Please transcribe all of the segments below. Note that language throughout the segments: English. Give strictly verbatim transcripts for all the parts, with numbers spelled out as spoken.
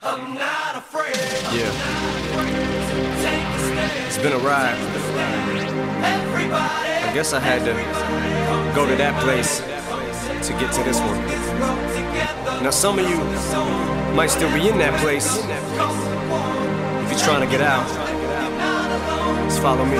I'm not afraid. Yeah. It's been a ride. I guess I had to go to that place to get to this one. Now some of you might still be in that place. If you're trying to get out, just follow me.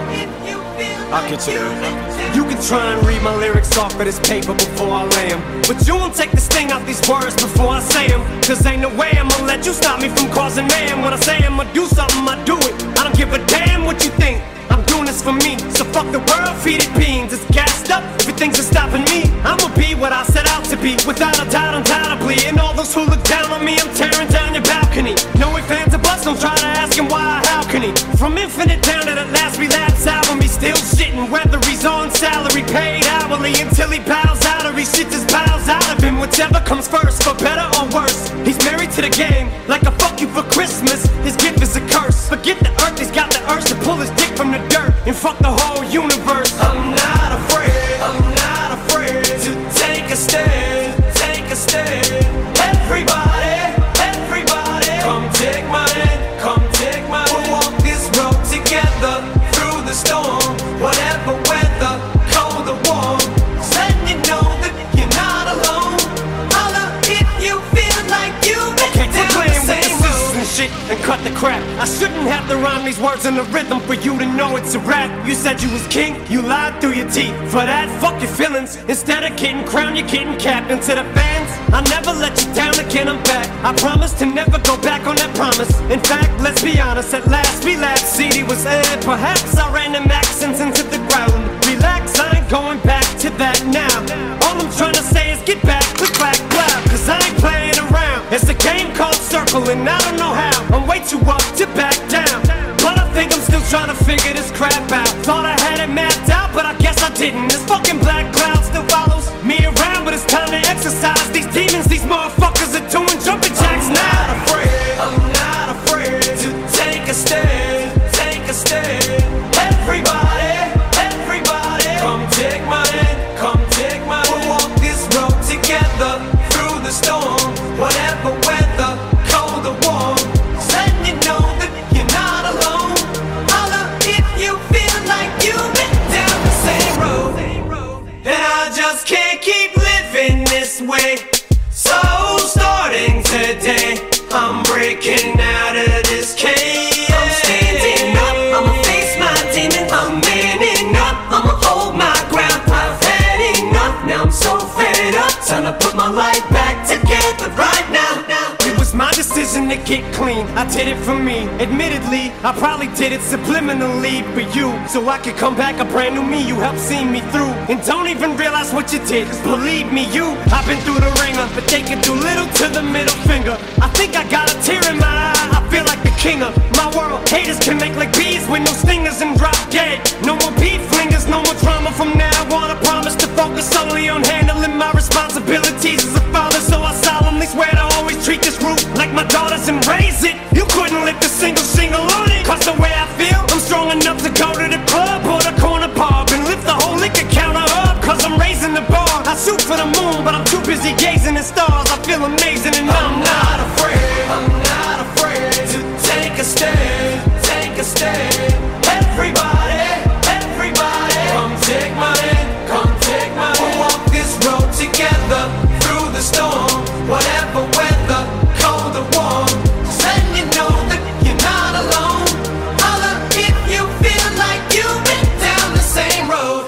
I'll get you there. You can try and read my lyrics off of this paper before I lay them, but you won't take the sting out these words before I say them. Cause ain't no way I'ma let you stop me from causing mayhem. When I say I'ma do something, I do it. I don't give a damn what you think. I'm doing this for me, so fuck the world, feed it beans. It's gassed up, everything's just stopping me. I'ma be what I set out to be, without a doubt, undoubtedly. And all those who look down on me, I'm tearing down your balcony. No ifs, ands, or buts, don't try to ask him why or how can he. From Infinite down to the last relapse album, he's still shitting, whether he's on salary, paid hourly, until he bows out or he shit just bows out of him. Whichever comes first, for better or worse. He's married to the game, like a fuck you for Christmas. His gift is a curse. Forget the earth, he's got the urge to pull his dick from the dirt and fuck the whole universe. I'm not afraid, I'm not afraid to take a stand, take a stand. Everybody, everybody, come take my hand, come take my hand. We'll walk this road together through the storm, whatever weather, cold or warm. Just letting you know that you're not alone. Holla if you feel like you've been down the same road and shit and cut the crap. I shouldn't have to rhyme these words in the rhythm for you to know it's a rap. You said you was king, you lied through your teeth. For that, fuck your feelings. Instead of getting crowned, you're getting capped. And to the fans, I never let you down again, I'm back. I promise to never go back on that promise. In fact, let's be honest, at last we laughed. C D was aired, perhaps I ran them accents into the ground. Relax, I ain't going back to that now. All I'm trying to say is get back, click, clack, clap. Cause I ain't playing around. It's a game called Circle and I don't know how. I'm way too up to back down, but I think I'm still trying to figure this crap out. Thought I had it mapped out, but I guess I didn't. This fucking black cloud still follows me around, but it's time to exercise these demons. These motherfuckers are doing jumping jacks now. I'm not afraid, I'm not afraid to take a stand, take a stand. Everybody, everybody, come take my hand, come take my hand. We'll walk this road together through the storm, whatever weather, cold or warm. Just letting you know that you're not alone. Holla if you feel like you've been down the same road. And I just can't keep living this way. So starting today, I'm breaking out of this cage. I'm standing up, I'ma face my demon. I'm manning up, I'ma hold my ground. I've had enough, now I'm so fed up. Time to put my life back together right now. It was my decision to get clean, I did it for me. Admittedly, I probably did it subliminally for you, so I could come back a brand new me. You helped see me through, and don't even realize what you did. Cause believe me, you, I've been through the ringer, but they can do little to the middle finger. I think I got a tear in my eye, I feel like the king of my world. Haters can make like bees with no stingers and drop dead. No more beef flingers, no more drama from now on. I promise to focus solely on handling my responsibilities as a father. So I solemnly swear to always treat this root like my daughters and raise it. You couldn't lift a single shingle on it. Cause the way I feel, I'm strong enough to go to the club or the corner pub and lift the whole liquor counter up. Cause I'm raising the bar. I shoot for the moon, but I'm too busy gazing at stars. I feel amazing and I'm, I'm not afraid. I'm not afraid to take a stand, take a stand. Everybody, everybody, come take my hand, come take my hand. We'll walk this road together through the storm, whatever weather, cold or warm. Just letting you know that you're not alone. Holla if you feel like you've been down the same road.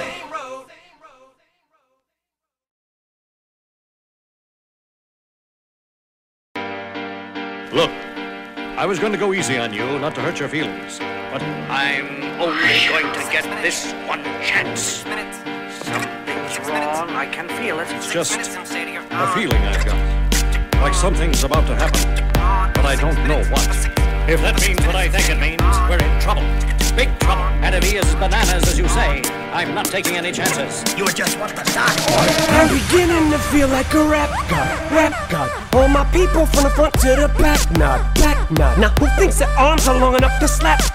Look, I was going to go easy on you, not to hurt your feelings, but I'm only going to get this one chance. Something's wrong, I can feel it. it's just a feeling I've got. Like something's about to happen, but I don't know what. If that means what I think it means, we're in trouble. Big trouble. And if he is bananas, as you say, I'm not taking any chances. You just want to start. I'm beginning to feel like a rap god, rap god. All my people from the front to the back, nod, back nod. Now who thinks their arms are long enough to slap box?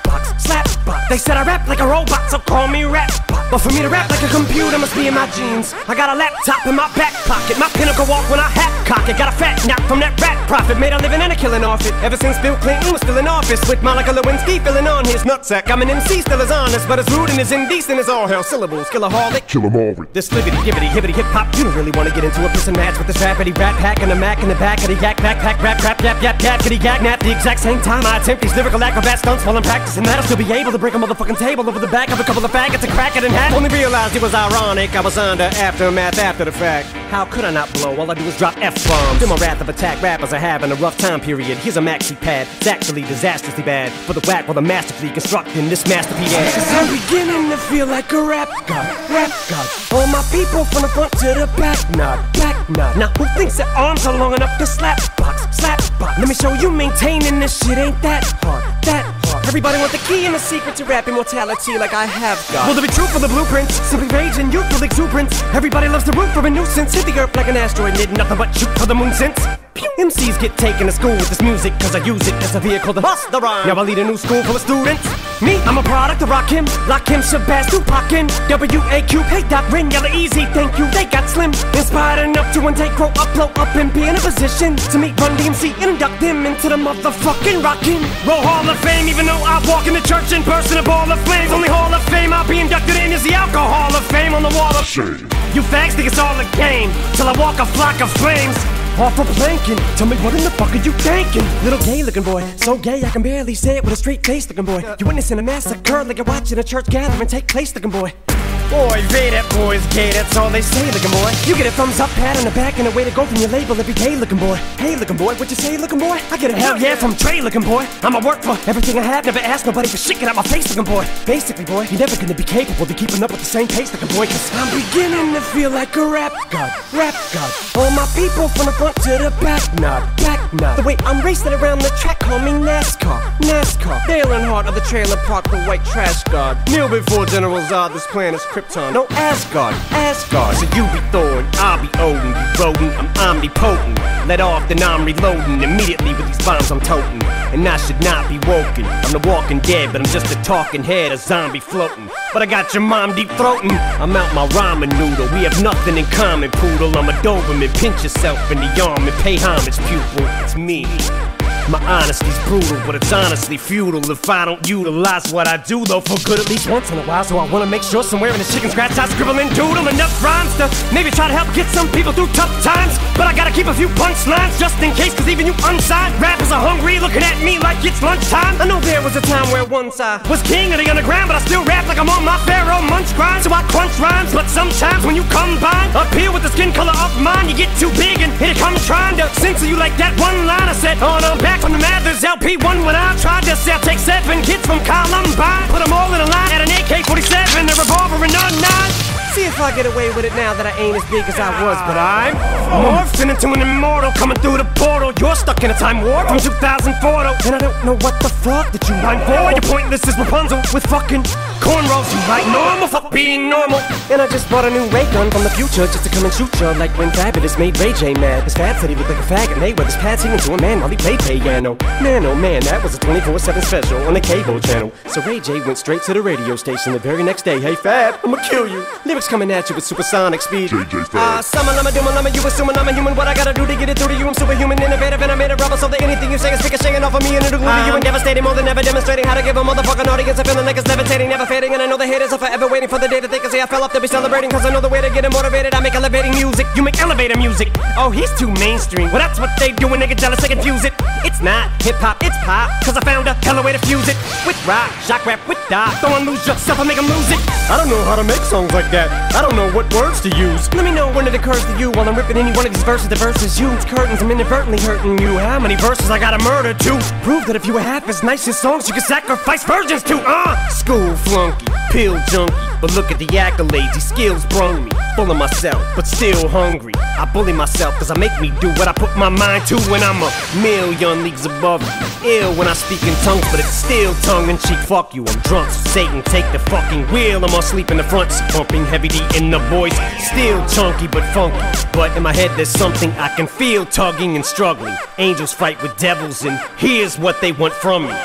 slap bot. They said I rap like a robot, so call me rap bot. But for me to rap like a computer must be in my genes. I got a laptop in my back pocket, my pinnacle walk when I hat cock it. Got a fat knock from that rat profit, made a living and a killing off it. Ever since Bill Clinton was still in office, with Monica Lewinsky filling on his nutsack. I'm an M C, still as honest, but as rude and as indecent as all hell. Syllables, killaholic, Kill 'em all. this flibbity, gibbity, hibbity, hip hop. You don't really wanna get into a piss and match with this rapidy rat pack and a mac in the back of the yak backpack, rap, rap, yap, yap, yap, kitty, yak, nap. The exact same time I attempt these lyrical acrobat stunts while I'm practicing that, I'll still be able to break a motherfucking table over the back of a couple of faggots and crack it in half. Only realized it was ironic, I was under aftermath after the fact. How could I not blow? All I do is drop F-bombs. Feel my wrath of attack, rappers are having a rough time period. Here's a maxi pad, it's actually disastrously bad for the whack while the masterfully constructing this masterpiece. Cause I'm beginning to feel like a rap god, rap god. All my people from the front to the back, nod, back nod. Now who thinks their arms are long enough to slap box, slap box? Let me show you maintaining this shit ain't that hard, that hard. Everybody want the key and the secret to rap immortality like I have got. Will there be truth for the blueprints? Simply rage and youthful exuberance. Everybody loves to root for a nuisance. Hit the earth like an asteroid, did nothing but shoot for the moon since. M Cs get taken to school with this music, cause I use it as a vehicle to bust the rhyme. Now I lead a new school full of students. Me, I'm a product of Rakim, Lakim, Shabazz, Tupac, W A Q, hey Doc, Rin, Yella, Easy, thank you, they got slim. Inspired enough to one day grow up, blow up and be in a position to meet Run D M C and induct them into the motherfucking Rockin' Roll Hall of Fame. Even though I walk in the church in person, a ball of flames. Only Hall of Fame I'll be inducted in is the Alcohol of Fame on the wall of shame. You fags think it's all a game till I walk a flock of flames. Off for planking, tell me what in the fuck are you thinking? Little gay looking boy, so gay I can barely say it with a straight face looking boy. You witnessing a massacre like you're watching a church gathering take place looking boy. Boy, Ray, that boy's gay, that's all they say looking boy. You get a thumbs up, pat on the back, and a way to go from your label every day looking boy. Hey looking boy, what you say looking boy? I get a hell yeah from Trey looking boy. I'ma work for everything I have, never ask nobody for shit, get out my face looking boy. Basically boy, you're never gonna be capable of keeping up with the same pace looking boy, cause I'm beginning to feel like a rap god, rap god. All my people from the front to the back, nod, back nod. the way I'm racing around the track, call me NASCAR, NASCAR. Dale Earnhardt of the trailer park, the white trash god. Kneel before General Zod, this planet's Krypton. No Asgard, Asgard. So you be Thor, I'll be Odin. You rodent, I'm omnipotent. Let off, then I'm reloading immediately with these bombs I'm toting. And I should not be woken. I'm the walking dead, but I'm just a talking head, a zombie floating. But I got your mom deep throating. I'm out my ramen noodle. We have nothing in common, poodle. I'm a Doberman. Pinch yourself in the arm and pay homage, pupil. It's me. My honesty's brutal, but it's honestly futile if I don't utilize what I do, though, for good at least once in a while. So I wanna make sure somewhere in this chicken scratch I scribble and doodle enough rhymes to maybe try to help get some people through tough times. But I gotta keep a few punchlines just in case, cause even you unsigned rappers are hungry, looking at me like it's lunchtime. I know there was a time where once I was king of the underground, but I still rap like I'm on my Pharaoh munch grind. So I crunch rhymes, but sometimes when you combine up here with the skin color of mine, you get too big and here it comes trying to censor you like that one line I said on I'm back from the Mathers L P one when I tried to sell. Take seven kids from Columbine, put them all in a line at an A K forty-seven, a revolver and a nine. See if I get away with it now that I ain't as big as I was, but I'm morphing into an immortal coming through the portal. You're stuck in a time warp from two thousand four though, and I don't know what the fuck that you mind for. You're pointless as Rapunzel with fucking cornrows. You like normal, fuck being normal. And I just bought a new ray gun from the future just to come and shoot ya, like when Fabulous made Ray J mad. His Fab said he looked like a faggot, Mayweather's pad singing to a man while he played piano. Man, oh man, that was a twenty-four seven special on the cable channel. So Ray J went straight to the radio station the very next day. Hey Fab, I'ma kill you. Lyrics coming at you with supersonic speed. J J Fab. Ah, uh, summer, lama, doom, lama, you assuming I'm a human. What I gotta do to get it through to you? I'm superhuman, innovative, and I made a rubber so that anything you say is ricocheting off of me and it'll glue to you and devastating more than ever, demonstrating how to give a motherfucking audience a feeling like it's levitating, never fading. And I know the haters are forever waiting for the day that they can say I fell off to be celebrating, cause I know the way to get them motivated. I make elevating music, you make elevator music. Oh, he's too mainstream. Well, that's what they do when they get jealous, they confuse it. It's not hip-hop, it's pop, cause I found a hella way to fuse it. With rock, shock rap, with dot. Don't wanna lose yourself, I make them lose it. I don't know how to make songs like that. I don't know what words to use. Let me know when it occurs to you while I'm ripping any one of these verses. The verses you, it's curtains, I'm inadvertently hurting you. How many verses I gotta murder to prove that if you were half as nice as songs you could sacrifice virgins to? Uh, school flunky, pill junkie, but look at the accolades, these skills brung me. Full of myself, but still hungry. I bully myself cause I make me do what I put my mind to when I'm a million leagues above you. Ill when I speak in tongues, but it's still tongue-in-cheek. Fuck you, I'm drunk, so Satan take the fucking wheel. I'm asleep in the front, so pumping heavy D in the voice. Still chunky but funky, but in my head there's something I can feel tugging and struggling. Angels fight with devils and here's what they want from me.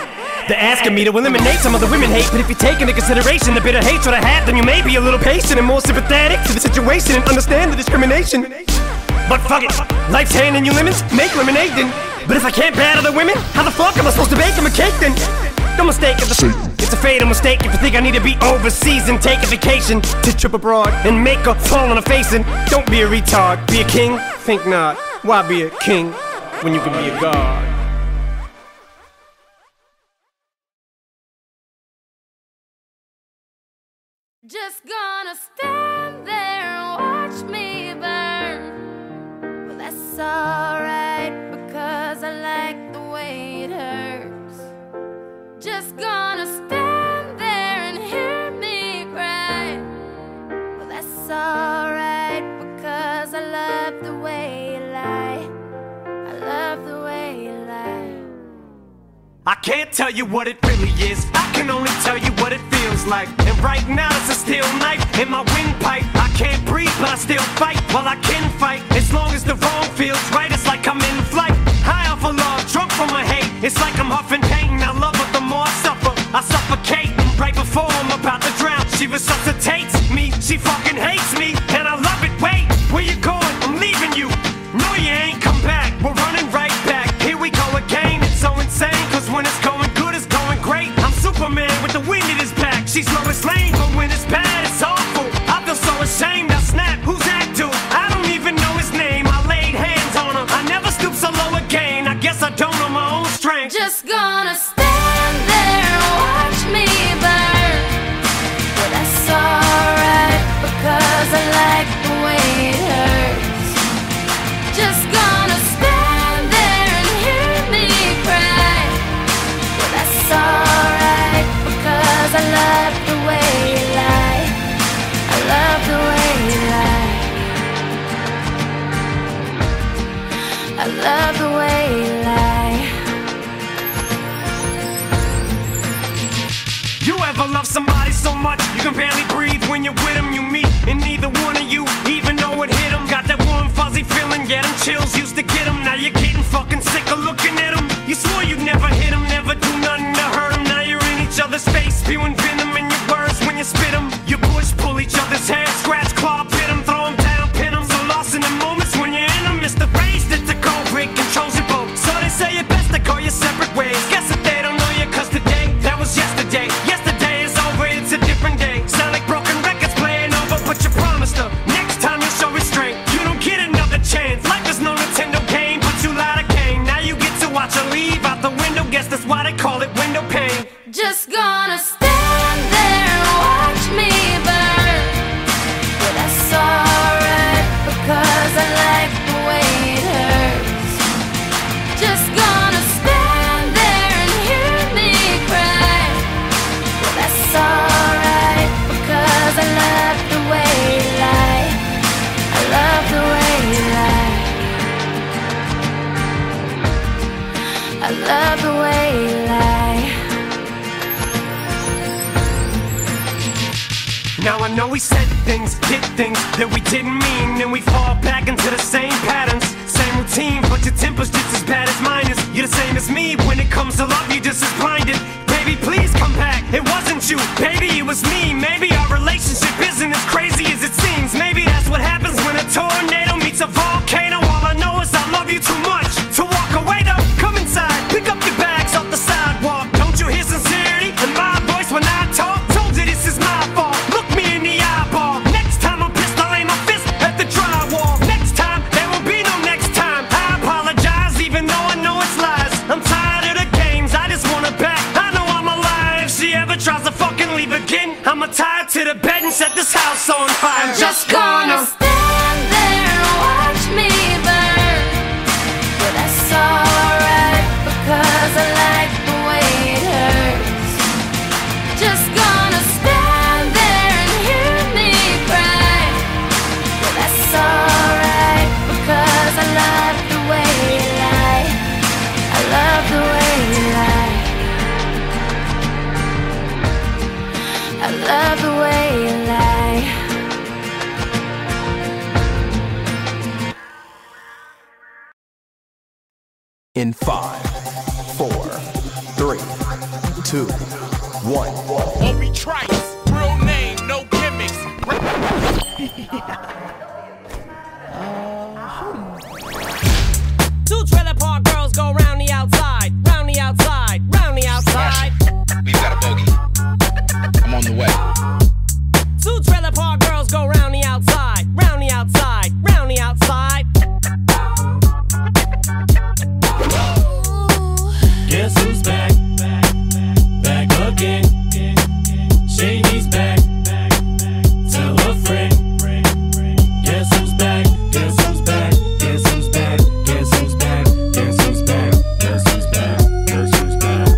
They're asking me to eliminate some of the women hate, but if you take into consideration the bitter hatred I have, then you may be a little patient and more sympathetic to the situation and understand the discrimination. But fuck it, life's handing you lemons, make lemonade then. But if I can't battle the women, how the fuck am I supposed to bake them a cake then? Don't mistake it, it's a fatal mistake if you think I need to be overseas and take a vacation to trip abroad and make a fall on a face. And don't be a retard, be a king, think not. Why be a king when you can be a god? Just gonna stand there and watch me burn. Well, that's alright, because I like the way it hurts. Just gonna stand there and hear me cry. Well, that's alright, because I love the way you lie. I love the way you lie. I can't tell you what it really is, I can only tell you what it feels like. And right now it's a steel knife in my windpipe. I can't breathe but I still fight, while I can fight. As long as the wrong feels right, it's like I'm in flight. High off of love, drunk from my hate, it's like I'm huffing pain. I love her the more I suffer, I suffocate. Right before I'm about to drown, she resuscitates me. She fucking hates me, and I love it. Wait, where you going? I'm leaving you. No, you ain't come back, we're running right back. Here we go again, it's so insane, cause when it's going good, it's going great. I'm Superman with the wind in his back. She's Lois Lane, but when it's bad, it's awful. I feel so ashamed, I snap, who's that dude? I don't even know his name, I laid hands on him. I never stoop so low again, I guess I don't know my own strength. Just gonna stand there and watch me burn. But that's alright, because I like the way it hurts. Just gonna stand there and hear me cry. But that's alright, because I love the way you lie. I love the way you lie. I love the way you lie. You ever love somebody so much you can barely breathe when you're with them? You meet and neither one of you even know it hit them. Got that warm fuzzy feeling, yeah, them chills used to get them. Now you're getting fucking sick of looking at them. You swore you'd never hit them, never do nothing to hurt them. Now you're in each other's face, spewing venom in your words when you spit them. You push, pull each other's hair, scratch, claw, pit them, throw them down, pin them. So lost in the moments when you're in them, it's the race that the cold break controls your boat. So they say it best to go your separate ways. Guess that they don't know you, cause today, that was yesterday. Yesterday is over, it's a different day. Sound like broken records playing over, but you promised her next time you'll show restraint. You don't get another chance, life is no Nintendo game, but you lied again. Now you get to watch her leave out the window, guess that's why they call it window pane. Just gonna stand there and watch me burn. But that's alright, because I like the way it hurts. Just gonna stand there and hear me cry. But that's alright, because I love the way you lie. I love the way you lie. I love the way you lie. Now I know we said things, did things that we didn't mean, and we fall back into the same patterns, same routine, but your temper's just as bad as mine is. You're the same as me, when it comes to love you're just as blinded. Baby, please come back, it wasn't you, baby, it was me. Maybe our relationship isn't as crazy as it seems. Maybe that's what happens when a tornado meets a volcano. All I know is I love you too much to walk away though. Come inside, pick up your bags off the sidewalk. Don't you hear sincerity in my voice when I talk? Told you this is my fault, look me in the eyeball. Next time I'm pissed, I'll aim my fist at the drywall. Next time, there will be no next time. I apologize even though I know it's lies. I'm tired of the games, I just want her back. I know I'm alive, if she ever tries to fucking leave again, I'ma tie her to the bed and set this house on fire. I'm just gonna stand there and watch me burn. But that's alright, because I like the way it hurts. Just gonna stand there and hear me cry. But that's alright, because I love the way you lie. I love the way you lie. I love the way you lie. two, one. Obi Trice, real name, no gimmicks. Two trailer park girls go round the outside, round the outside, round the outside. We've got a bogey. I'm on the way. Two trailer park girls go round the outside, round the outside, round the outside. Guess who's back? Back again. Shady's back. Tell a friend. Guess who's back? Guess who's back? Guess who's back? Guess who's back? Guess who's back? Guess who's back? Guess who's back?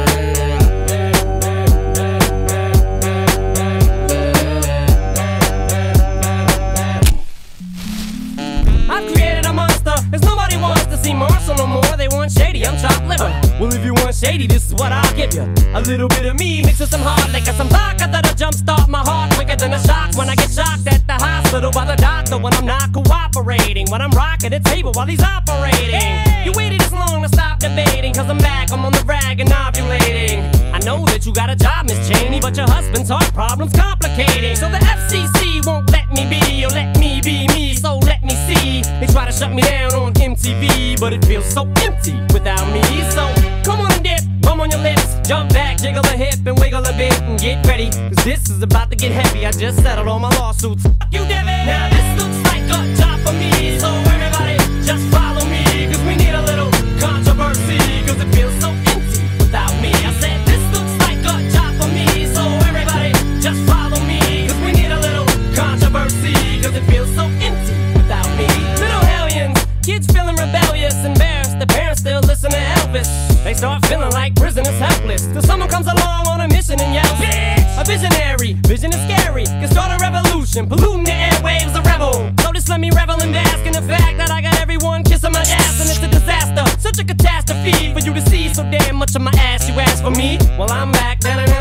I've created a monster, cause nobody wants to see Marshall no more. They want Shady, I'm chopped liver. Well, if you want Shady, this is what I'll give you. A little bit of me mixed with some hard liquor, some vodka that'll jumpstart my heart quicker than a shock when I get shocked at the hospital by the doctor when I'm not cooperating, when I'm rocking the table while he's operating. Hey! You waited this long to stop debating, cause I'm back, I'm on the rag and ovulating. I know that you got a job, Miss Cheney, but your husband's heart problem's complicating. So the F C C won't let me be, or let me be me, so let me see. They try to shut me down on M T V, but it feels so empty without me. So come on and dip, bum on your lips, jump back, jiggle a hip and wiggle a bit and get ready, cause this is about to get heavy. I just settled all my lawsuits. Fuck you, Devin. Now this looks like a job for me, so everybody just follow me, cause we need a little controversy, cause it feels so empty without me. I said this looks like a job for me, so everybody just follow me, cause we need a little controversy, cause it feels so empty without me. Little hellions, kids feeling rebellious, embarrassed, the parents still listen to Elvis. They start feeling like prisoners helpless, till someone comes along on a mission and yells, bitch! A visionary, vision is scary, can start a revolution, polluting the airwaves, a rebel. So just let me revel and bask in the fact that I got everyone kissing my ass, and it's a disaster, such a catastrophe for you to see so damn much of my ass. You ask for me, well I'm back.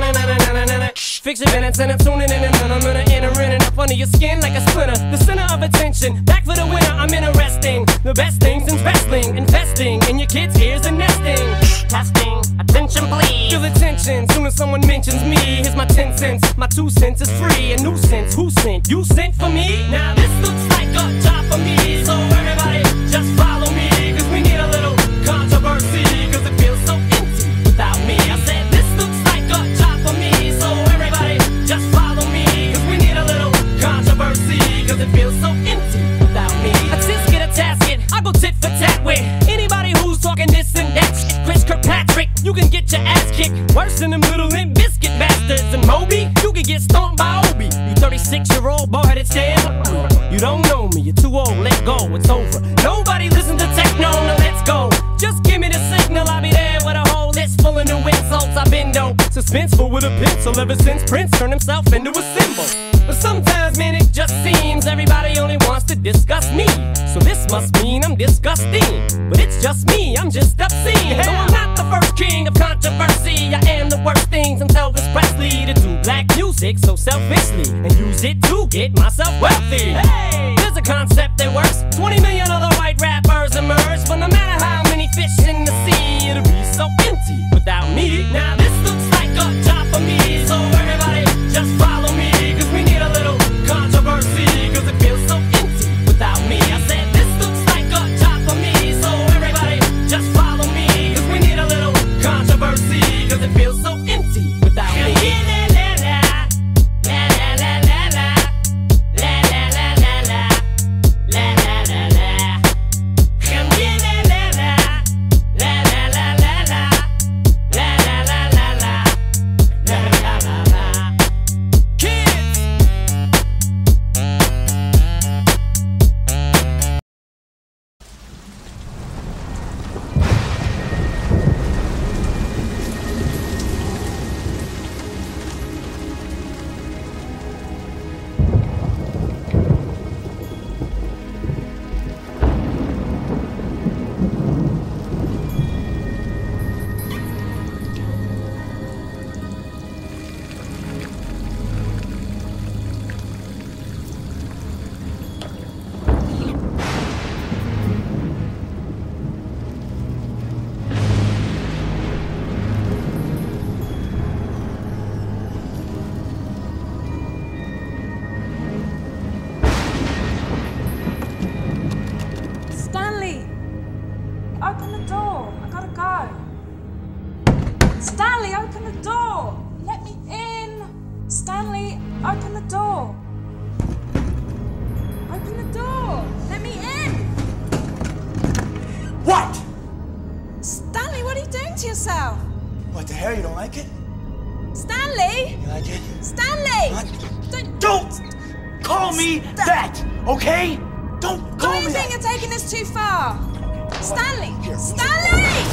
Fix your minutes and I'm tuning in and I'm gonna enter in and up under your skin like a splinter. The center of attention, back for the winner, I'm interesting. The best things in wrestling, investing in your kids' ears and nesting. Testing, attention please. Feel attention, soon as someone mentions me. Here's my ten cents, my two cents is free. A nuisance, who sent? You sent for me? Now this looks like a job for me, so everybody just follow me, cause we need a little controversy, cause it feels so empty without me. I said this looks like a job for me, so everybody just follow me, cause we need a little controversy, cause it feels so empty without me. A tisket, a tasket, I go tit for tat with anybody who's talking this and that shit. Chris Kirkpatrick, you can get your ass kicked worse than them little Limp Bizkit bastards. And Moby, you can get stomped by Obi. You thirty-six year old boy headed stand. You don't know me, you're too old, let go, it's over. Nobody listen to techno, now let's go. Just give me the signal, I'll be there with a whole list full of new insults. I've been dope, suspenseful with a pencil ever since Prince turned himself into a symbol. But sometimes, man, it just seems everybody only wants to discuss me. So this must mean I'm disgusting. But it's just me, I'm just obscene. Though I'm not the first king of controversy, I am the worst thing since Elvis Presley to do black music so selfishly and use it to get myself wealthy. Hey, there's a concept that works. twenty million other white rappers emerge, but no matter how many fish in the sea, it'll be so empty without me. Now this looks like a job for me, so everybody just follow me, cause we need a little controversy, cause it feels so empty without me. I said this looks like a job for me, so everybody just follow me, cause we need a little controversy, cause it feels so empty without me. Stanley, open the door. Open the door. Let me in. What? Stanley, what are you doing to yourself? What the hell? You don't like it? Stanley! You like it? Stanley! What? Don't, Don't call me Sta- that, okay? Don't call Do me you think that. you're taking this too far? Stanley! Here. Stanley!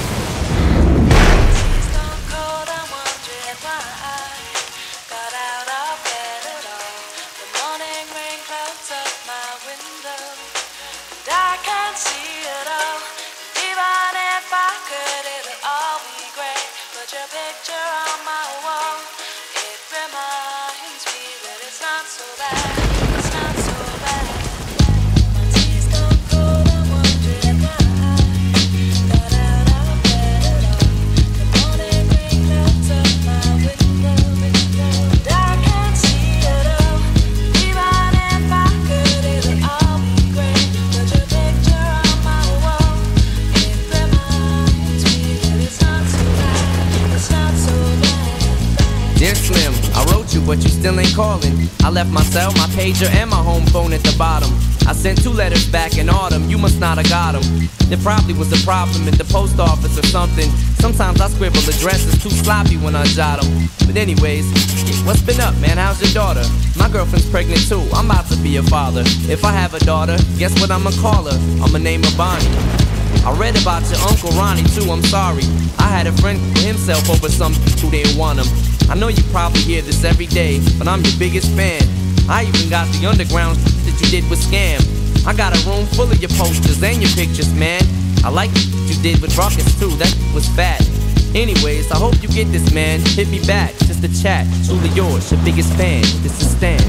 But you still ain't calling. I left my cell, my pager, and my home phone at the bottom. I sent two letters back in autumn, you must not have got them. There probably was a problem at the post office or something. Sometimes I scribble addresses too sloppy when I jot them. But anyways, what's been up, man? How's your daughter? My girlfriend's pregnant too, I'm about to be a father. If I have a daughter, guess what I'ma call her? I'ma name her Bonnie. I read about your Uncle Ronnie too, I'm sorry. I had a friend for himself over some who didn't want him. I know you probably hear this every day, but I'm your biggest fan. I even got the underground that you did with Scam. I got a room full of your posters and your pictures, man. I like what you did with Ruckus too, that was fat. Anyways, I hope you get this, man. Hit me back, just a chat. Truly yours, your biggest fan. This is Stan.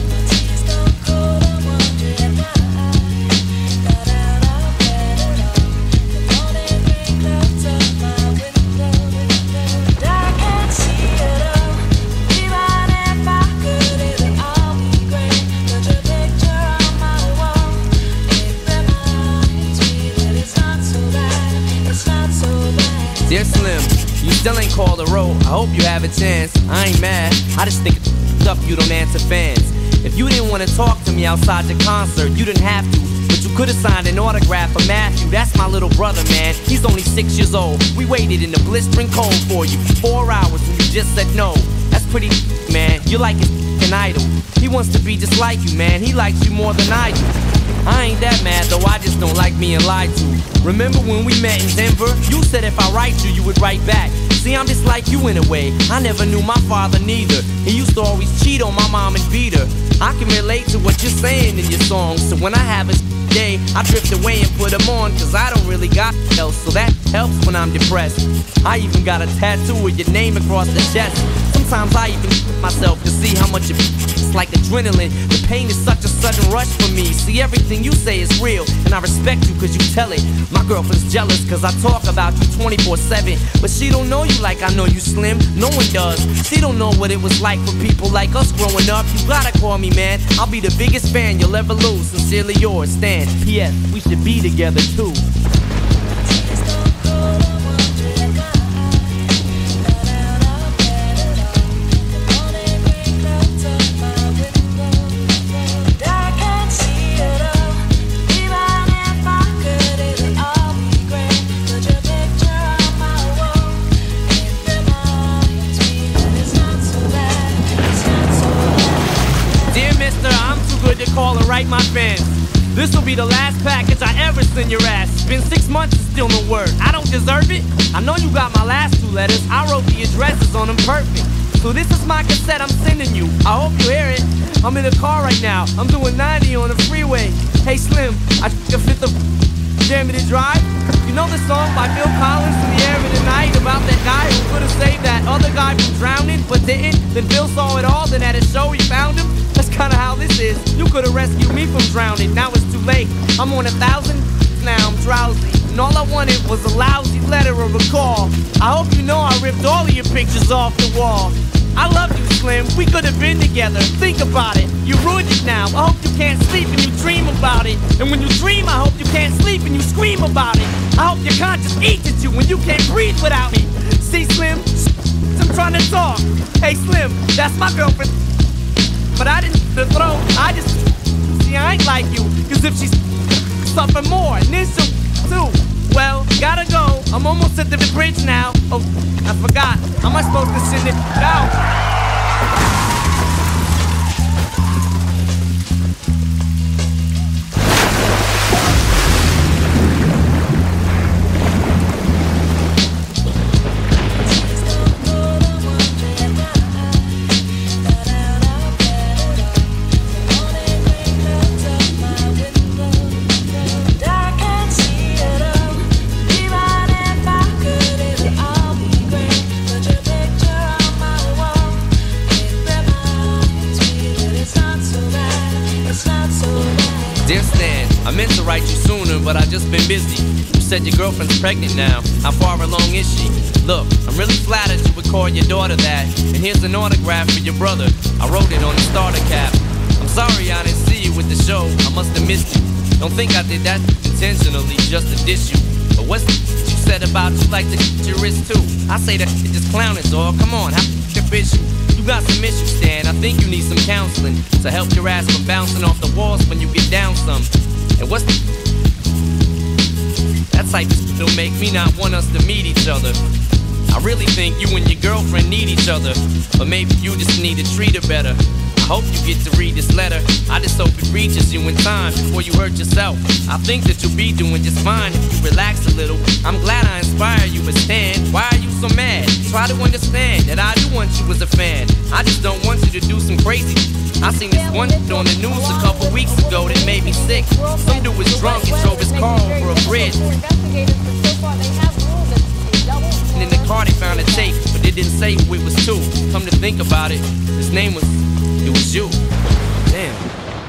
Dear Slim, you still ain't called a row. I hope you have a chance. I ain't mad. I just think it's up you don't answer fans. If you didn't want to talk to me outside the concert, you didn't have to. But you could have signed an autograph for Matthew. That's my little brother, man. He's only six years old. We waited in the blistering cold for you. Four hours and you just said no. That's pretty, man. You're like his f***ing idol. He wants to be just like you, man. He likes you more than I do. I ain't that mad though, I just don't like being lied to. Remember when we met in Denver? You said if I write you, you would write back. See, I'm just like you in a way. I never knew my father neither. He used to always cheat on my mom and beat her. I can relate to what you're saying in your songs. So when I have a day, I drift away and put them on. Cause I don't really got else, so that helps when I'm depressed. I even got a tattoo with your name across the chest. Sometimes I even myself to see how much it it's like adrenaline. The pain is such a sudden rush for me. See, everything you say is real, and I respect you cause you tell it. My girlfriend's jealous cause I talk about you twenty-four seven. But she don't know you like I know you, Slim. No one does. She don't know what it was like for people like us growing up. You gotta call me, man. I'll be the biggest fan you'll ever lose. Sincerely yours, Stan. P S. We should be together too. Call and write my fans. This will be the last package I ever send your ass. It's been six months and still no word. I don't deserve it. I know you got my last two letters. I wrote the addresses on them perfect. So this is my cassette I'm sending you. I hope you hear it. I'm in the car right now. I'm doing ninety on the freeway. Hey Slim, I took a fifth of Jam to Drive. You know the song by Phil Collins, In the Air of the Night, about that guy who could have saved that other guy from drowning but didn't. Then Phil saw it all, then at a show he found him. That's kinda how this is. You could've rescued me from drowning, now it's too late. I'm on a thousand, now I'm drowsy. And all I wanted was a lousy letter or a call. I hope you know I ripped all of your pictures off the wall. I love you, Slim, we could've been together. Think about it, you ruined it now. I hope you can't sleep and you dream about it. And when you dream, I hope you can't sleep and you scream about it. I hope your conscience eats at you when you can't breathe without me. See, Slim, I'm trying to talk. Hey Slim, that's my girlfriend. But I didn't the throw. I just see I ain't like you. Cause if she's something more, and then she'll too. Well, gotta go. I'm almost at the bridge now. Oh, I forgot. How am I supposed to send it out? Dear Stan, I meant to write you sooner, but I just been busy. You said your girlfriend's pregnant now. How far along is she? Look, I'm really flattered you would call your daughter that. And here's an autograph for your brother. I wrote it on the starter cap. I'm sorry I didn't see you with the show. I must have missed you. Don't think I did that intentionally just to diss you. But what's you said about you like to get your wrist too? I say that shit just clowning, dog. Come on, how the bitch you? You got some issues, Stan. I think you need some counseling to help your ass from bouncing off the walls when you get down some. And what's the that type of shit will make me not want us to meet each other. I really think you and your girlfriend need each other, but maybe you just need to treat her better. I hope you get to read this letter. I just hope it reaches you in time before you hurt yourself. I think that you'll be doing just fine if you relax a little. I'm glad I inspire you, but Stan, why are you so mad? Try to understand that I do want you as a fan. I just don't want you to do some crazy. I seen this one on the news a couple weeks ago that made me sick. Some dude was drunk and drove his car over a bridge. And in the car they found a tape, but they didn't say who it was to. Come to think about it, his name was, it was you. Damn.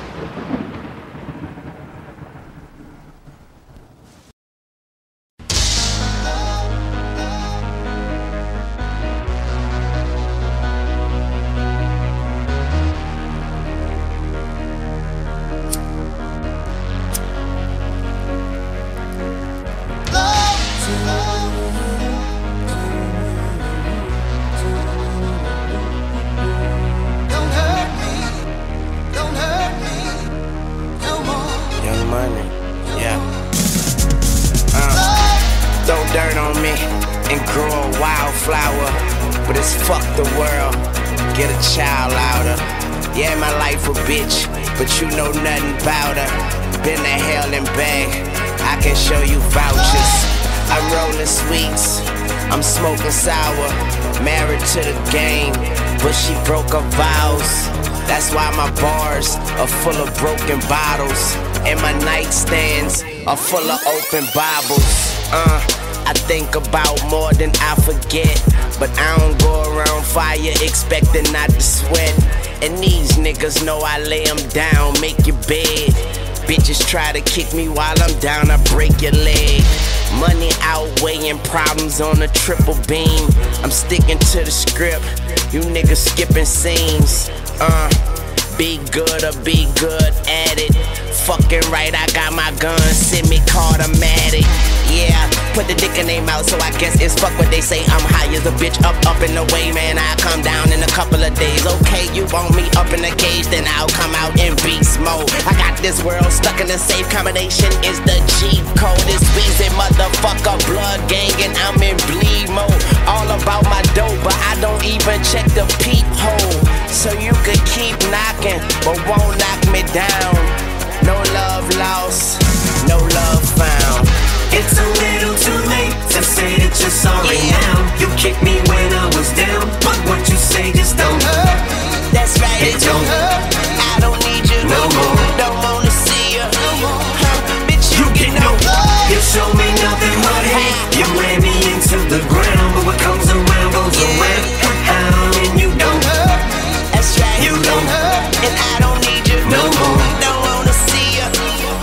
Sour, married to the game, but she broke her vows. That's why my bars are full of broken bottles, and my nightstands are full of open Bibles. Uh, I think about more than I forget, but I don't go around fire expecting not to sweat. And these niggas know I lay them down, make your bed. Bitches try to kick me while I'm down, I break your leg. Money outweighing problems on a triple beam. I'm sticking to the script, you niggas skipping scenes. Uh, be good or be good at it. Fucking right, I got my gun, semi-caught, I'm at it. Yeah, put the dick in their mouth, so I guess it's fuck what they say. I'm high as a bitch, up, up and away, man. I come down in a couple of days. Okay, you want me up in the cage, then I'll come out in beast mode. I got this world stuck in a safe combination, is the cheat code. It's Weezy, motherfucker, blood gang, and I'm in bleed mode. All about my dope, but I don't even check the peephole. So you could keep knocking, but won't knock me down. No love lost, no love found. It's a little too late to say that you're sorry yeah. now. You kicked me when I was down, but what you say just don't hurt me. That's right, it don't hurt me. I don't need you no more. Don't wanna see you no more. Huh, bitch, you, you get no love. You show me nothing but hate. You ran me into the ground, but what comes around goes yeah. around. How and you don't hurt me. That's right, you don't hurt me. And I don't need you no more. Don't wanna see you,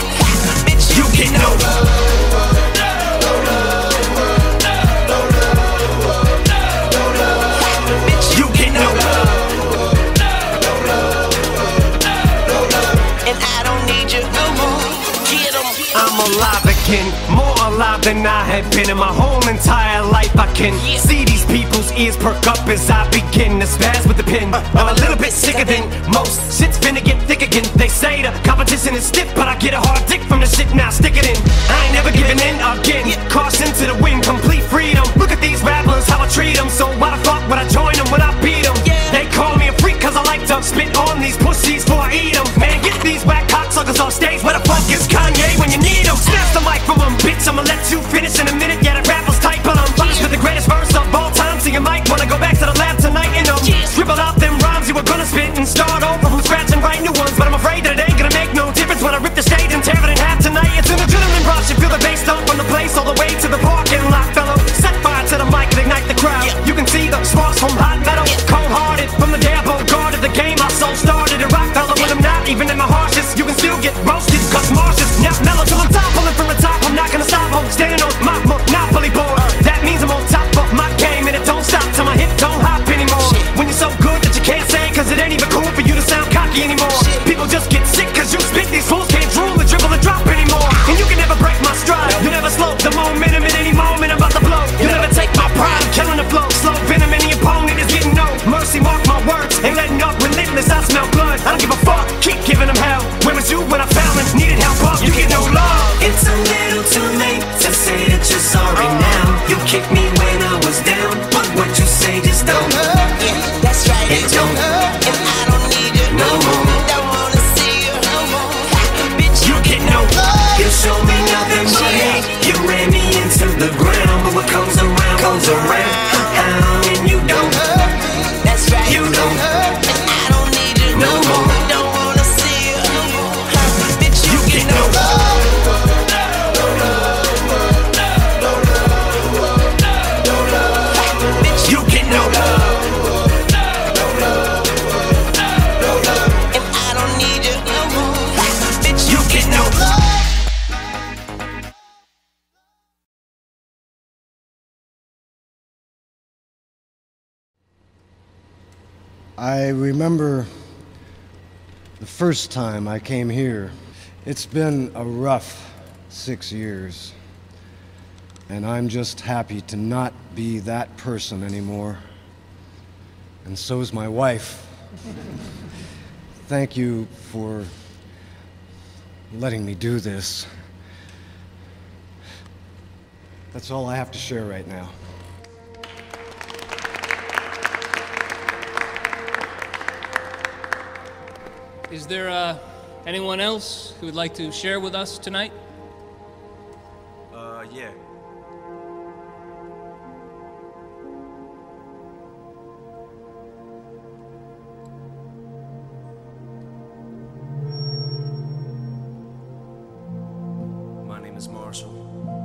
bitch. You get no love. I'm alive again, more alive than I have been in my whole entire life. I can see these people's ears perk up as I begin to spaz with the pen. I'm a little bit sicker than most. Shit's finna get thick again. They say the competition is stiff, but I get a hard dick from the shit. Now stick it in. I ain't never giving in again. Caution to the wind, complete freedom. Look at these rappers, how I treat them. So why the fuck would I join them when I beat them? They call me a freak cause I like to spit on these pussies before I eat them. Man, get these whack cocksuckers off stage. Where the fuck is Kanye when you need him? Snatch the mic from him, bitch. I'ma let you finish in a minute. Yeah, the rappers tight, but I'm finished with the greatest verse of all time. So you might wanna go back to the lab tonight and um, scribble out them rhymes you were gonna spit and start over from scratch and write new ones. But I'm afraid that it ain't gonna make no difference when I rip the stage and tear it in half tonight. It's an adrenaline rush. You feel the bass dump from the place all the way to the parking lot, fellow. Set fire to the mic and ignite the crowd. You can see the sparks from hot metal. Cold-hearted from the day I guarded the game. My soul started to rock, fellow. When I'm not even in my harshest, you can still get roasted. Cause Marcia's now mellow till I'm top, pulling from the top. I'm not gonna stop, I'm standing on my monopoly board. That means I'm on top of my game, and it don't stop till my hip don't hop anymore. When you're so good that you can't say, cause it ain't even cool for you to sound cocky anymore. People just get sick cause you spit. These fools can't drool or dribble or drop anymore. And you can never break my stride. You never slow the momentum at any moment I'm about to blow. You never take my pride, I'm killing the flow. Slow venom, any opponent is getting no mercy. Mark my words, ain't letting up, relentless. I smell blood, I don't give a fuck, keep giving them hell. Where was you when I found and needed help up? You get no love. It's a little too late to say that you're sorry now. You kicked me when I was down, but what you say just don't hurt. Yeah, that's right, it don't hurt. And I don't need you no more. Don't wanna see you no more. Bitch, you get no love. You show me nothing but hate. You ran me into the ground, but what comes around comes around. And you don't hurt. That's right, you don't hurt. And I don't need you no more. Don't wanna see you no more. Bitch, you, you get no love. You get no love. And I don't need you no more. Bitch, you get no love. I remember the first time I came here. It's been a rough six years, and I'm just happy to not be that person anymore. And so's my wife. Thank you for letting me do this. That's all I have to share right now. Is there uh, anyone else who would like to share with us tonight? Uh, yeah. My name is Marshall.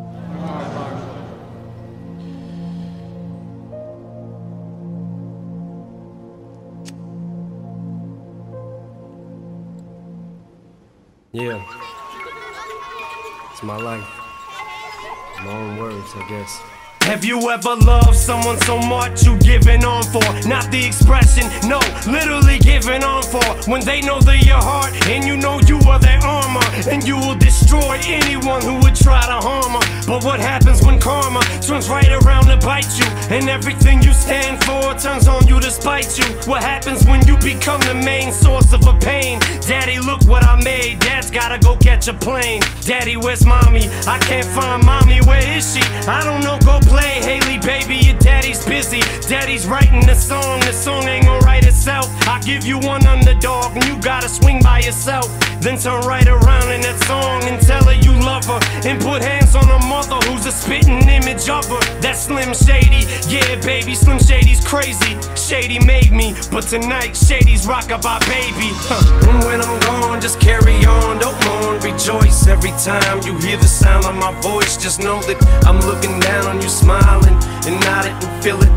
Yeah, it's my life. My own words, I guess. Have you ever loved someone so much you giving on for? Not the expression, no, literally giving on for. When they know they're your heart and you know you are their armor, and you will destroy anyone who would try to harm her. But what happens when karma turns right around to bite you, and everything you stand for turns on you to spite you? What happens when you become the main source of a pain? Daddy, look what I made. Dad's gotta go catch a plane. Daddy, where's mommy? I can't find mommy. Where is she? I don't know, go play. Haley, baby, your daddy's busy. Daddy's writing the song. The song ain't gonna write itself. I give you one underdog and you gotta swing by yourself. Then turn right around in that song and tell her you love her, and put hands on her mother who's a spitting image of her. That's Slim Shady. Yeah, baby, Slim Shady's crazy. Shady made me, but tonight Shady's rock-a-bye baby. Huh. And when I'm gone, just carry on, don't mourn, rejoice. Every time you hear the sound of my voice, just know that I'm looking down on you, smiling and nodding and feel it. Dang,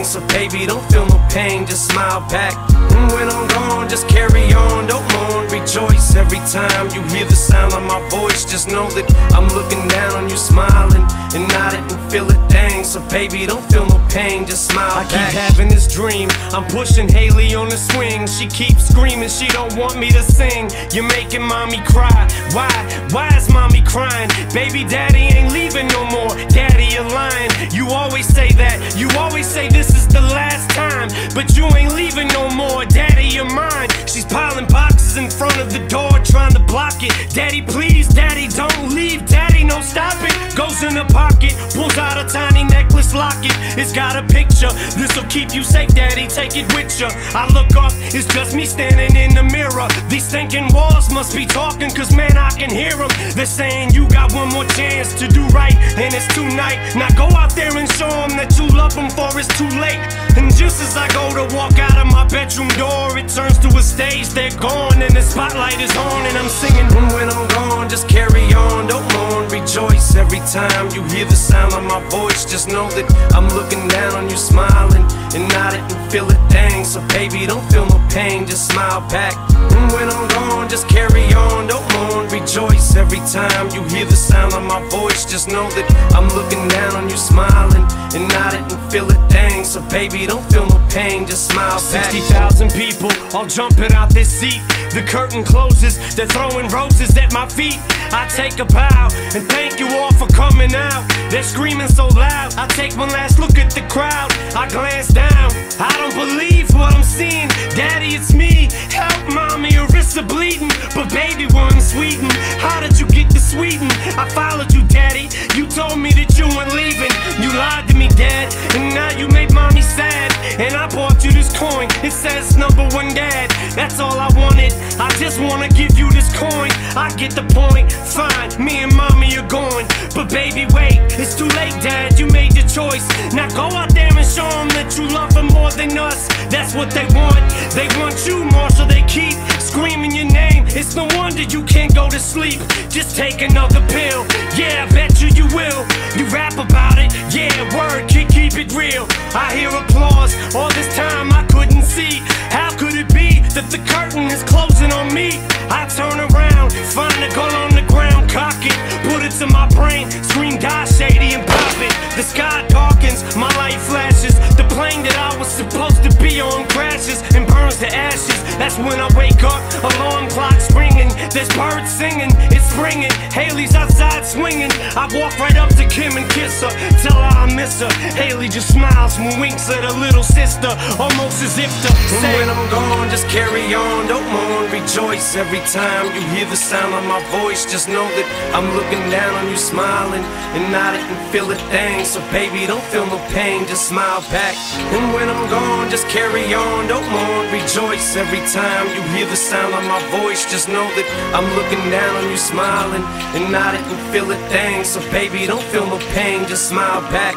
So baby, don't feel no pain, just smile back. And when I'm gone, just carry on, don't mourn, rejoice. Every time you hear the sound of my voice, just know that I'm looking down on you, smiling and nodding and feel it, dang. So baby, don't feel no pain, just smile I back. I keep having this dream, I'm pushing Haley on the swing. She keeps screaming, she don't want me to sing. You're making mommy cry, why? Why is mommy crying? Baby daddy ain't leaving no more, daddy you're lying. You always say that, you always say this is the last time, but you ain't leaving no more, daddy you're mine. She's piling boxes in front of the door, trying to block it. Daddy please, daddy don't leave, daddy no stop it. Goes in the pocket, pulls out a tiny necklace locket. It's got a picture, this'll keep you safe, daddy, take it with you. I look up, it's just me standing in the mirror. These thinking walls must be talking, cause man I can hear them. They're saying you got one more chance to do right, and it's tonight. Now go out there and show them that you love them, for it's too late. And just as I go to walk out of my bedroom door, it turns to a stage, they're gone, and the spotlight is on, and I'm singing. And when I'm gone, just carry on, don't mourn, rejoice. Every time you hear the sound of my voice, just know that I'm looking down on you, smiling and nodding and feel it, dang. So baby, don't feel no pain, just smile back. And when I'm gone, just carry on, don't mourn, rejoice. Every time you hear the sound of my voice, just know that I'm looking down on you, smiling and nodding and feel it, dang. So baby, don't feel no pain, just smile back. sixty thousand people all jumping out this seat. The curtain closes, they're throwing roses at my feet. I take a bow and thank you all for coming out. They're screaming so loud, I take one last look at the crowd. I glance down, I don't believe what I'm seeing. Daddy, it's me, help mommy, your wrists are bleeding. But baby, we're in Sweden, how did you get to Sweden? I followed you, daddy, you told me that you weren't leaving. You lied to me, dad, and now you made mommy sad. And I bought you this coin, it says number one dad. That's all I wanted, I just wanna give you this coin. I get the point, fine, me and mommy are going. But baby, wait, it's too late, dad, you made your choice. Now go out there and show them that you love them more than us. That's what they want, they want you more, so they keep screaming your name. It's no wonder you can't go to sleep, just take another pill. Yeah, I bet you you will, you rap about it. Yeah, word, keep, keep it real. I hear applause, all this time I couldn't see. How could it be that the curtain is closing on me? I turn around, find a gun on the ground, cock it, put it to my brain, scream die shady and pop it. The sky darkens, my light flashes. The plane that I was supposed to be on crashes and burns to ashes. That's when I wake up, alarm clock's ringing. There's birds singing, it's springing. Haley's outside swinging. I walk right up to Kim and kiss her, tell her I miss her. Haley just smiles and winks at her little sister, almost as if to say, when I'm gone, just carry on, don't mourn, rejoice. Every time you hear the sound of my voice, just know that I'm looking down on you, smiling and nodding and feel it, dang. So baby, don't feel no pain, just smile back. And when I'm gone, just carry on, don't mourn, rejoice. Every time you hear the sound of my voice, just know that I'm looking down on you, smiling and nodding and feel it, dang. So baby, don't feel no pain, just smile back.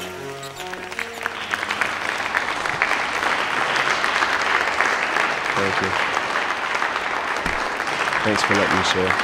Thank you. Thanks for letting me share.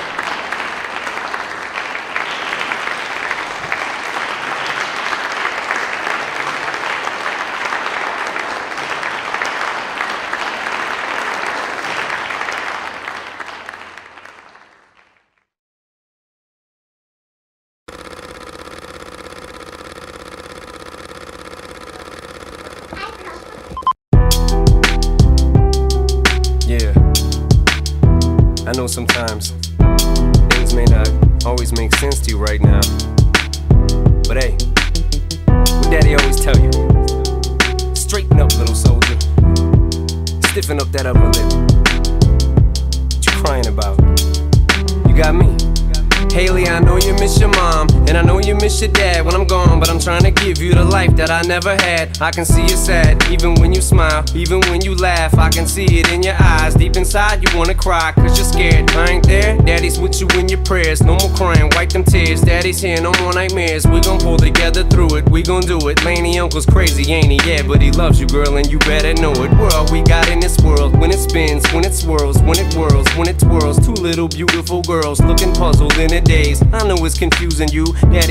I know sometimes things may not always make sense to you right now, but hey, what daddy always tell you, straighten up, little soldier, stiffen up that upper lip. What you crying about? You got me. Haley, I know you miss your mom, and I know you miss your dad when I'm gone, but I'm trying to give you the life that I never had. I can see you sad, even when you smile, even when you laugh. I can see it in your eyes, deep inside you wanna cry, cause you're scared. I ain't there, daddy's with you in your prayers. No more crying, wipe them tears, daddy's here, no more nightmares. We gon' pull together through it, we gon' do it. Laney uncle's crazy, ain't he? Yeah, but he loves you, girl, and you better know it. We're all we got in this world, when it spins, when it swirls, when it whirls, when it twirls. Two little beautiful girls looking puzzled in a daze. I know it's confusing you, daddy's always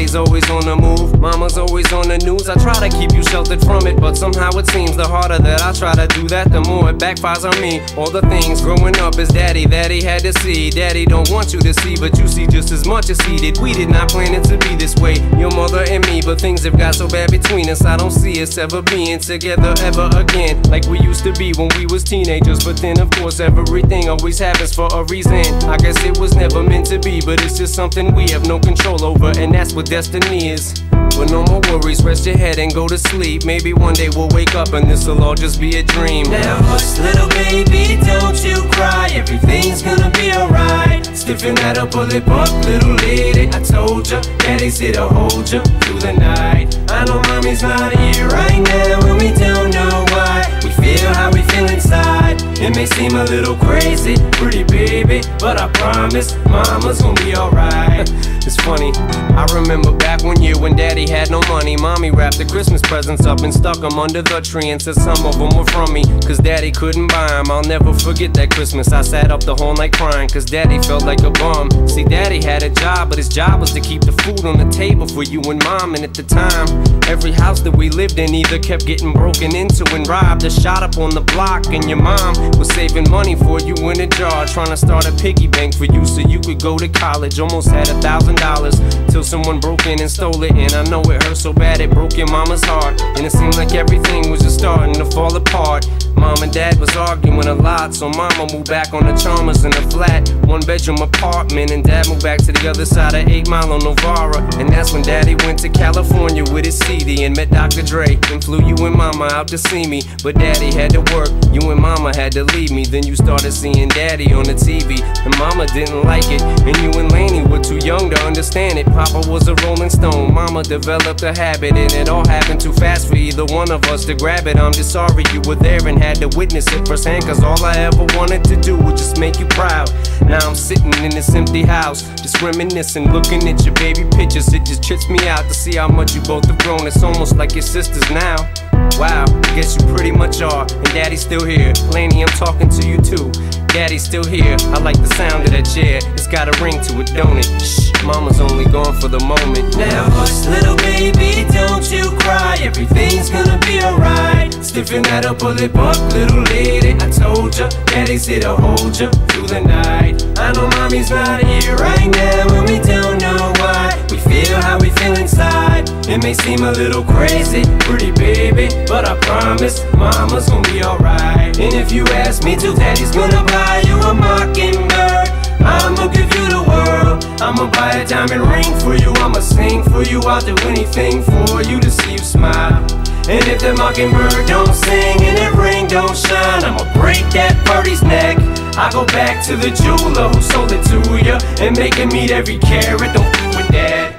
always on the move, mama's always on the news. I try to keep you sheltered from it, but somehow it seems the harder that I try to do that, the more it backfires on me. All the things growing up as daddy that he had to see, daddy don't want you to see, but you see just as much as he did. We did not plan it to be this way, your mother and me, but things have got so bad between us, I don't see us ever being together ever again, like we used to be when we was teenagers. But then of course everything always happens for a reason. I guess it was never meant to be, but it's just something we have no control over, and that's what destiny is. But no more worries, rest your head and go to sleep. Maybe one day we'll wake up and this'll all just be a dream. Now hush, little baby, don't you cry. Everything's gonna be alright. Stiffen that up, pull it up, little lady. I told ya, daddy's here to hold ya through the night. I know mommy's not here right now, and we don't know why. We feel how we feel inside. It may seem a little crazy, pretty baby, but I promise mama's gonna be alright. It's funny, I remember back one year when daddy had no money. Mommy wrapped the Christmas presents up and stuck them under the tree and said some of them were from me, cause daddy couldn't buy them. I'll never forget that Christmas. I sat up the whole night crying cause daddy felt like a bum. See, daddy had a job, but his job was to keep the food on the table for you and mom. And at the time, every house that we lived in either kept getting broken into and robbed or shot up on the block. And your mom was saving money for you in a jar, trying to start a piggy bank for you so you could go to college. Almost had a thousand dollars till someone broke in and stole it. And I know it hurt so bad it broke your mama's heart, and it seemed like everything was just starting to fall apart. Mom and dad was arguing a lot, so mama moved back on the Chalmers in a flat one bedroom apartment, and dad moved back to the other side of eight Mile on Novara. And that's when daddy went to California with his C D and met Doctor Dre, and flew you and mama out to see me. But daddy had to work, you and mama had to leave me. Then you started seeing daddy on the T V, and mama didn't like it, and you and Laney were too young to understand it. Papa was a rolling stone, mama developed a habit, and it all happened too fast for either one of us to grab it. I'm just sorry you were there and had to witness it firsthand, cause all I ever wanted to do was just make you proud. Now I'm sitting in this empty house, just reminiscing, looking at your baby pictures. It just trips me out to see how much you both have grown. It's almost like your sisters now. Wow, I guess you pretty much are, and daddy's still here. Laney, I'm talking to you too. Daddy's still here, I like the sound of that chair. It's got a ring to it, don't it? Shh, mama's only gone for the moment. Now hush, little baby, don't you cry. Everything's gonna be alright. Stiffen that up, pull it up, little lady. I told ya, daddy's here to hold ya through the night. I know mommy's not here right now, and we don't know why. We feel how we feel inside. It may seem a little crazy, pretty baby, but I promise mama's gonna be alright. And if you ask me to, daddy's gonna buy you a mockingbird. I'ma give you the world. I'ma buy a diamond ring for you. I'ma sing for you. I'll do anything for you to see you smile. And if the mockingbird don't sing and that ring don't shine, I'ma break that birdie's neck. I go back to the jeweler who sold it to ya and make him meet every carat. Don't f with that.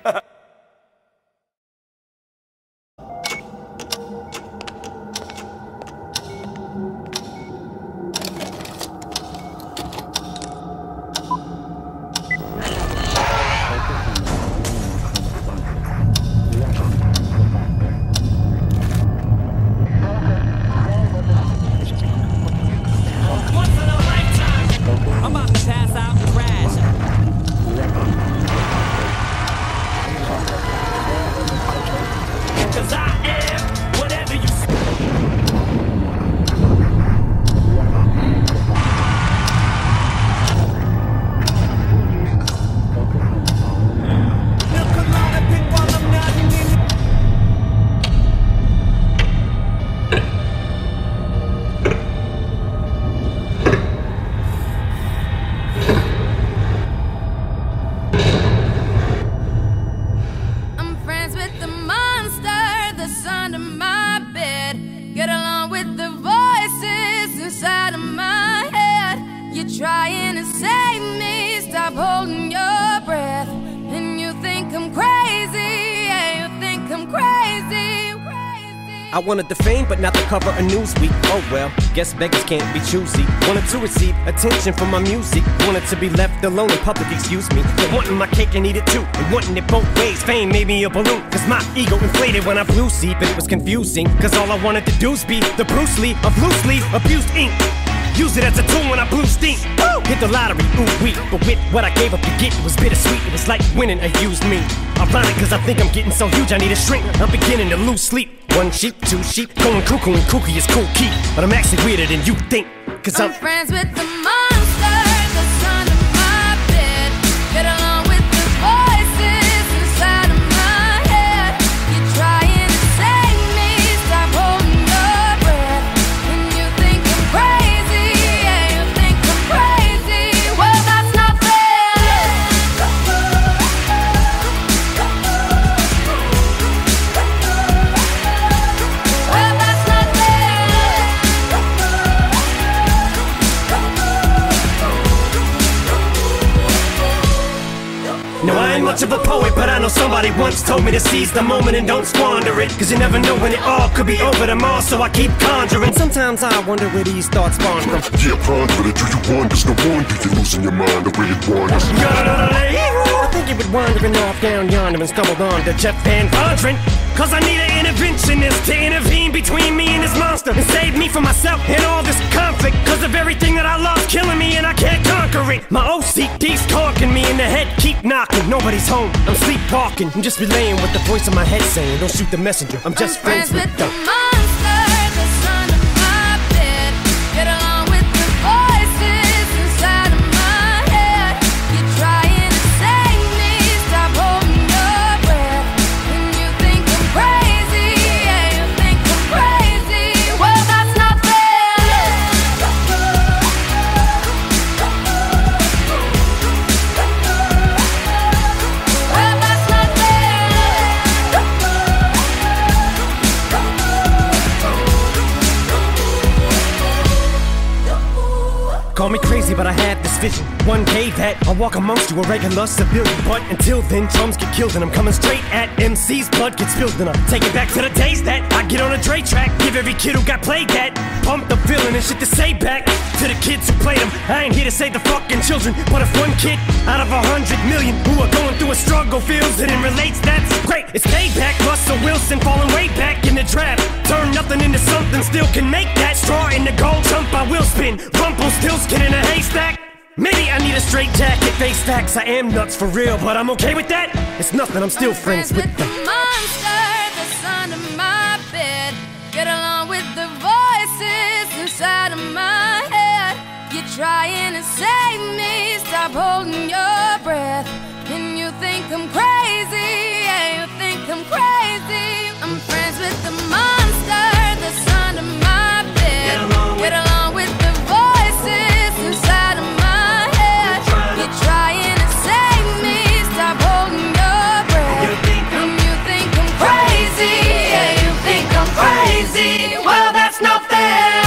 Trying to save me, stop holding your breath. And you think I'm crazy, yeah, you think I'm crazy, crazy. I wanted the fame, but not the cover of Newsweek. Oh well, guess beggars can't be choosy. Wanted to receive attention from my music. Wanted to be left alone in public, excuse me. But wanting my cake and eat it too, and wanting it both ways. Fame made me a balloon, cause my ego inflated when I flew see. But it was confusing, cause all I wanted to do was be the Bruce Lee of loosely abused ink. Use it as a tool when I blew steam. Woo! Hit the lottery, ooh wee. But with what I gave up to get, it was bittersweet. It was like winning a used me. Ironic, cause I think I'm getting so huge I need a shrink. I'm beginning to lose sleep. One sheep, two sheep, going cuckoo and kooky is cool key. But I'm actually weirder than you think. Cause I'm, I'm friends with the monster that's under my bed. Get along with the voices inside of my head. You're trying to save me, stop holding your breath. And you think I'm crazy, yeah, you think I'm crazy. Well, that's not fair. Well, that's not fair. no, I ain't much of a poet, but I know somebody once told me to seize the moment and don't squander it. Cause you never know when it all could be over tomorrow, so I keep conjuring. Sometimes I wonder where these thoughts spawn from. Yeah, ponder it, do you wonder? No wonder you're losing your mind the way it wanders. I think you would wandering off down yonder and stumbled on to Jeff Van Vondren. Cause I need an interventionist to intervene between me and this monster and save me from myself and all this conflict. Cause of everything that I love killing me and I can't conquer it. My O C D's talking me in the head, keep knocking. Nobody's home, I'm sleepwalking. I'm just relaying what the voice in my head saying. Don't shoot the messenger, I'm just I'm friends, friends with with the the monster that's under my bed. Get along with the voices inside of my head. You're trying to save me, stop holding your breath. And you think I'm crazy, yeah, you think I'm crazy. Well, that's not fair. Well, that's not Call me crazy, but I had this vision. One day that I'll walk amongst you, a regular civilian. But until then, drums get killed and I'm coming straight at M C's. Blood gets spilled and I take it back to the days that I get on a Dre track. Give every kid who got played that pump the feeling and shit to say back to the kids who played them. I ain't here to save the fucking children, but if one kid out of a hundred million who are going through a struggle feels it and relates, that's great. It's payback. Russell Wilson falling way back in the draft. Turn nothing into something, still can make that straw in the gold jump. I will spin. Rumpelstiltskin in a haystack. Maybe I need a straight jacket, face facts. I am nuts for real, but I'm okay with that. It's nothing, I'm still friends, friends with the monster that's under my bed. Get along with the voices inside of my head. You're trying to save me, stop holding your breath. And you think I'm crazy, yeah, you think I'm crazy. I'm friends with the monster that's under my bed. Get along with, Get along with the voices inside of my head. You're trying to save me, stop holding your breath. And you think I'm crazy, yeah, you think I'm crazy. Well, that's not fair.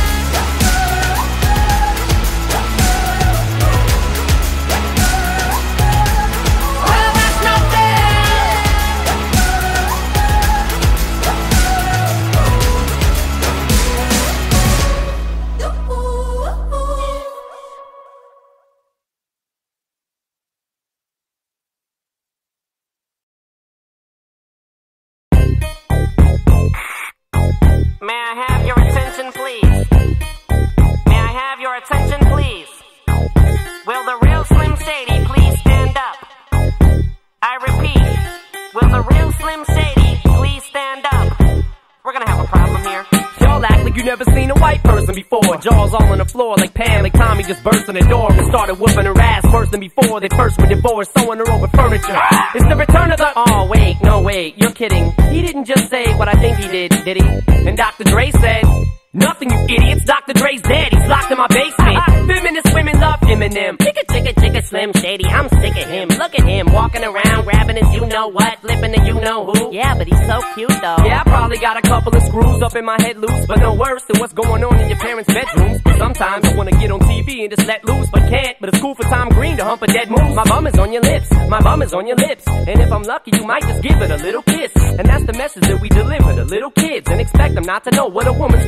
May I have your attention, please? May I have your attention, please? Will the real Slim Shady please stand up? I repeat, will the real Slim Shady please stand up? We're gonna have a problem here. Y'all act like you never seen a white person before. Jaws all on the floor like Pam, like Tommy just burst in the door and started whooping her ass worse than before. They first were divorced, sewing her over furniture. It's the return of the... Oh, wait, no, wait, you're kidding. He didn't just say what I think he did, did he? And Doctor Dre said... Nothing, you idiots. Doctor Dre's dead. He's locked in my basement. Feminist women love Eminem. Chicka, chicka, chicka, Slim Shady. I'm sick of him. Look at him walking around, grabbing his you-know-what, flipping the you-know-who. Yeah, but he's so cute, though. Yeah, I probably got a couple of screws up in my head loose, but no worse than what's going on in your parents' bedrooms. Sometimes I wanna get on T V and just let loose, but can't. But it's cool for Tom Green to hump a dead moose. My bum is on your lips. My bum is on your lips. And if I'm lucky, you might just give it a little kiss. And that's the message that we deliver to little kids and expect them not to know what a woman's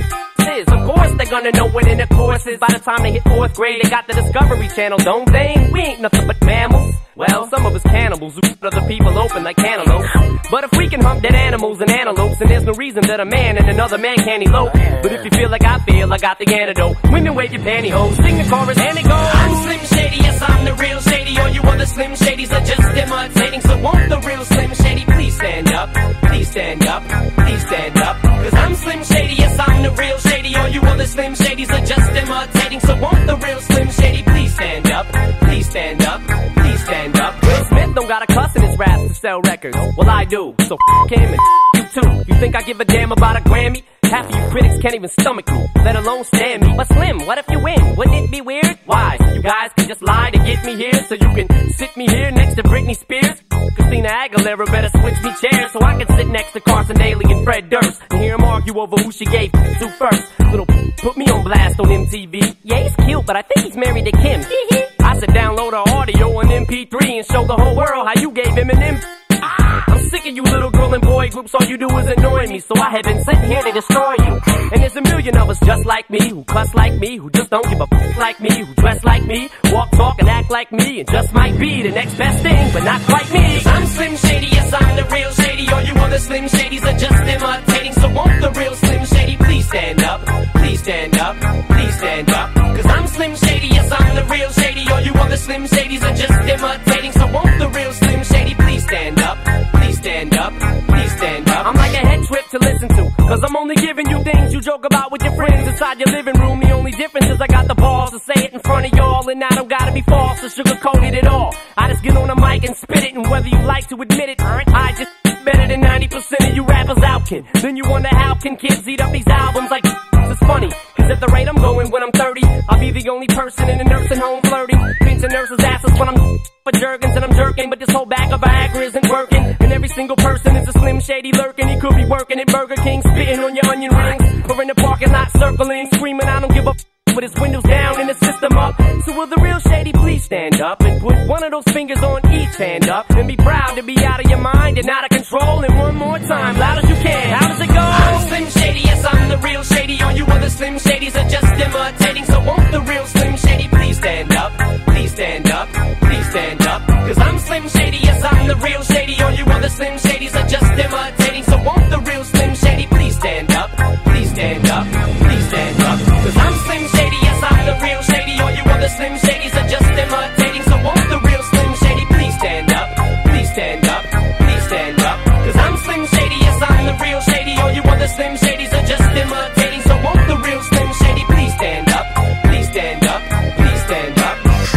is. Of course they're gonna know what intercourse is. By the time they hit fourth grade, they got the Discovery Channel, don't they? We ain't nothing but mammals. Well, some of us cannibals who cut other people open like cantaloupes. But if we can hump dead animals and antelopes, then there's no reason that a man and another man can't elope. But if you feel like I feel, I got the antidote. Women wave your pantyhose, sing the chorus and it goes. I'm Slim Shady, yes I'm the real Shady. All you other Slim Shadys are just imitating. So won't the real Slim Shady please stand up? Please stand up, please stand up. Cause I'm Slim Shady, yes I'm the real Shady. All you other Slim Shadys are just imitating. So won't the real Slim Shady please stand up? Please stand up, please stand up. Will Smith don't got a cuss in his raps to sell records. Well I do, so f*** him and you too. You think I give a damn about a Grammy? Half of you critics can't even stomach me, let alone stand me. But Slim, what if you win? Wouldn't it be weird? Why? You guys can just lie to get me here, so you can sit me here next to Britney Spears. Christina Aguilera better switch me chairs so I can sit next to Carson Daly and Fred Durst and hear them argue over who she gave to first. Little put me on blast on M T V. Yeah, he's cute, but I think he's married to Kim. I said download our audio on M P three and show the whole world how you gave him an M. I'm sick of you little girl and boy groups, all you do is annoy me. So I have been sitting here to destroy you. And there's a million of us just like me, who cuss like me, who just don't give a f like me, who dress like me, walk, talk, and act like me, and just might be the next best thing, but not quite me. Cause I'm Slim Shady, yes I'm the real Shady. All you other Slim Shadys are just imitating. So won't the real Slim Shady please stand up? Please stand up, please stand up. Cause I'm Slim Shady, yes I'm the real Shady. All you other Slim Shadys are just imitating. So won't the real Slim Shady please stand up? Please stand up, please stand up. I'm like a head trip to listen to, cause I'm only giving you things you joke about with your friends inside your living room. The only difference is I got the balls to say it in front of y'all, and I don't gotta be false or sugarcoat it at all. I just get on the mic and spit it, and whether you like to admit it, I just better than ninety percent of you rappers out, kid. Then you wonder how can kids eat up these albums like it's funny, cause at the rate I'm going when I'm thirty, I'll be the only person in a nursing home flirting, pinching nurses' asses when I'm for Jergens and I'm jerking. But this whole bag of Viagra isn't working, and every single person is a Slim Shady lurking. He could be working at Burger King, spitting on your onion rings, or in the parking lot circling, screaming I don't give a f with his windows down and his system up. So will the real Shady please stand up and put one of those fingers on each hand up and be proud to be out of your mind and out of control. And one more time, loud as you can, how does it go? I'm Slim Shady, yes I'm the real Shady. All you other Slim Shadys are just imitating. So won't the real Slim Shady please stand up? Please stand up, please stand up. Cause I'm Slim Shady, yes I'm the real Shady. All you other Slim Shadys are just imitating. So won't the real Slim Shady please stand up? Please stand up, please stand up. Cause I'm Slim Shady, yes I'm the real Shady. All you other Slim Shadys are just imitating. So won't the real Slim Shady please stand up? Please stand up, please stand up. Cause I'm Slim Shady, yes I'm the real Shady. All you other Slim Shadys are just imitating. So won't the real Slim Shady please stand up? Please stand up, please stand up.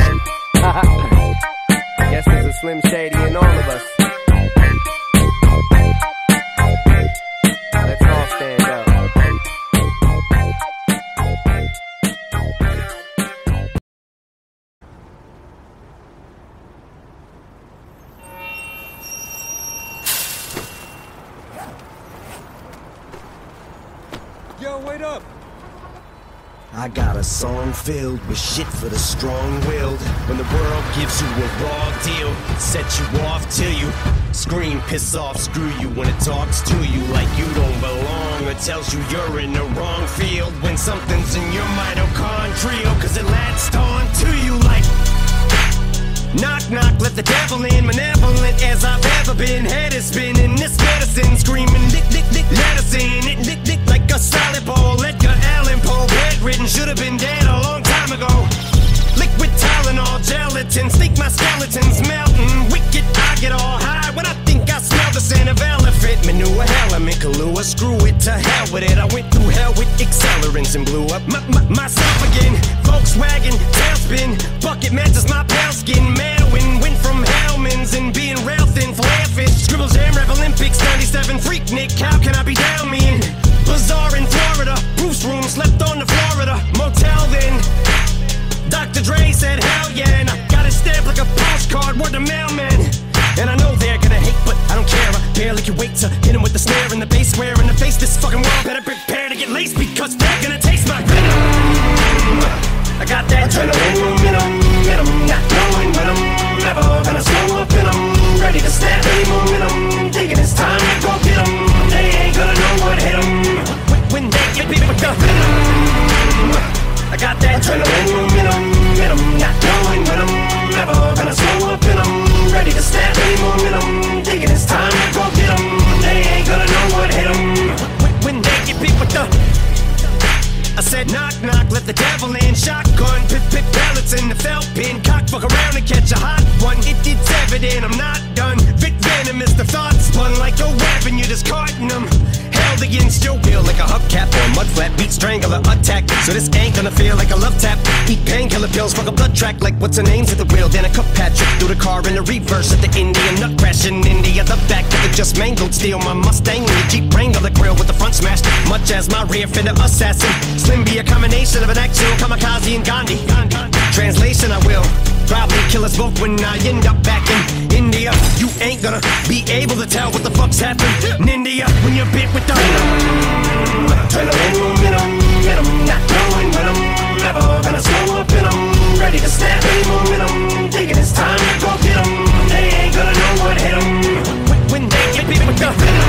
Guess there's a Slim Shady in all of us. Let's all stand up. Yo, wait up! I got a song filled with shit for the strong-willed. When the world gives you a raw deal, set you off till you scream, piss off, screw you. When it talks to you like you don't belong, or tells you you're in the wrong field. When something's in your mitochondrial, cause it latched on to you like knock, knock, let the devil in. Malevolent as I've ever been. Head is spinning, this medicine screaming, dick, dick, dick, medicine. It dick, dick like a salad bowl. Edgar Allan Poe, bedridden, should have been dead a long time ago. Liquid Tylenol, gelatin, sneak my skeletons melting. Wicked, I get all high when I think I smell the scent of elephant manure. Element, Kahlua, screw it, to hell with it. I went through hell with accelerants and blew up my, my, myself again. Volkswagen, tailspin, bucket matches my pale skin. Manwin, went from Hellman's and being rail thin, flare fish. Scribble Jam, Rev Olympics, ninety-seven, Freak Nick, how can I be down me in? Bazaar in Florida, Bruce room, slept on the Florida motel then. Doctor Dre said hell yeah, and I got it stamped like a postcard, word to mailman. And I know they're gonna hate, but I don't care. I barely can wait to hit him with the snare and the bass square in the face. This fucking world better prepare to get laced, because they're gonna taste my venom. I got that adrenaline momentum, momentum, not knowing when I'm never gonna slow up in 'em. Ready to snap any momentum, thinking it's time to go get 'em. They ain't gonna know what hit 'em when they get beat with the venom. I got that adrenaline momentum, momentum, not knowing when I'm never gonna slow up and I'm ready to snap any momentum. Thinking it's time to go get 'em. They ain't gonna know what hit 'em. When they get beat with the, I said knock knock, let the devil in. Shotgun, pit pit pellets in the felt pin. Cock fuck around and catch a hot one. It, it's evident I'm not done. Vic venomous, the thoughts spun like a weapon. You're discarding them. Held against your will like a hubcap or a mud flap. Beat strangler attack. So this ain't gonna feel like a love tap. Eat painkiller pills, fuck a blood track like what's her name's at the wheel. Then a cup Patrick through the car in the reverse at the Indian nut crash in India. The back of the just mangled steel. My Mustang and the Jeep Wrangler the grill with the front smashed. Much as my rear fender assassin. Slim be a combination of an actual kamikaze and Gandhi. Translation, I will probably kill us both when I end up back in India. You ain't gonna be able to tell what the fuck's happened in India when you're bit with the adrenaline momentum, momentum, not knowing when I'm never gonna slow up and I'm ready to snap any momentum. Thinking it's time to go get 'em. They ain't gonna know what hit 'em. When they get bit with the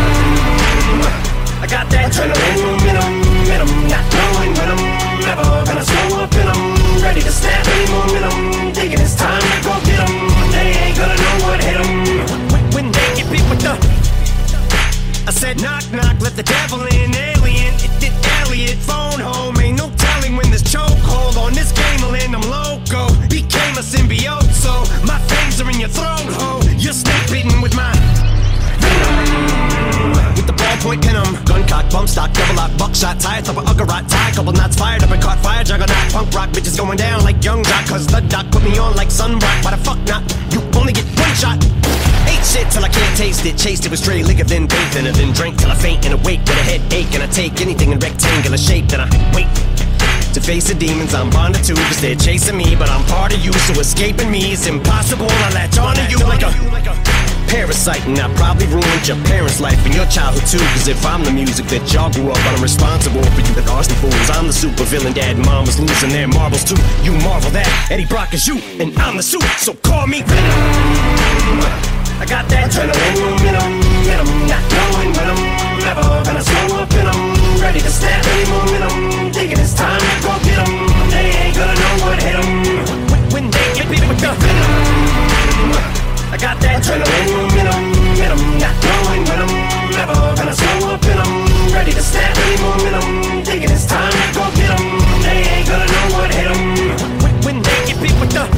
I got that adrenaline momentum, momentum, not knowing when I'm never gonna slow up and I'm ready to snap any momentum. Thinking it's time to go get 'em. They ain't gonna know what hit 'em. When they get beat with the, I said knock knock, let the devil in. Alien, it did Elliot, phone home. Ain't no telling when this chokehold on this game will end. I'm loco, became a symbiote, so my fangs are in your throat, ho. You're snake bitten with my with the ballpoint pin 'em. Gun cock, bump stock, double lock, buckshot, tire thumper, uggerot, tie, couple knots fired up and caught fire, juggernaut, punk rock, bitches going down like young jock. Cause the doc put me on like sunrock. Why the fuck not? You only get one shot. Ate shit till I can't taste it. Chased it with stray liquor, then bathed in it. Then drank till I faint and awake with a headache. And I take anything in rectangular shape. Then I wait to face the demons I'm bonded to. Cause they're chasing me, but I'm part of you. So escaping me is impossible. I latch onto you like a parasite, and I probably ruined your parents' life and your childhood too. Cause if I'm the music that y'all grew up on, I'm responsible for you, the arson fools. I'm the super villain, dad and mom was losing their marbles too. You marvel that Eddie Brock is you, and I'm the suit, so call me Venom. I got that adrenaline momentum, momentum, not knowing when I'm never gonna slow up and I'm ready to snap any momentum. Thinking it's time to go get 'em. They ain't gonna know what hit 'em. When they get beat with the venom, I got that adrenaline momentum, momentum, not knowing when I'm never gonna slow up and I'm ready to snap any momentum. Thinking it's time to go get 'em. They ain't gonna know what hit 'em. When they get beat with the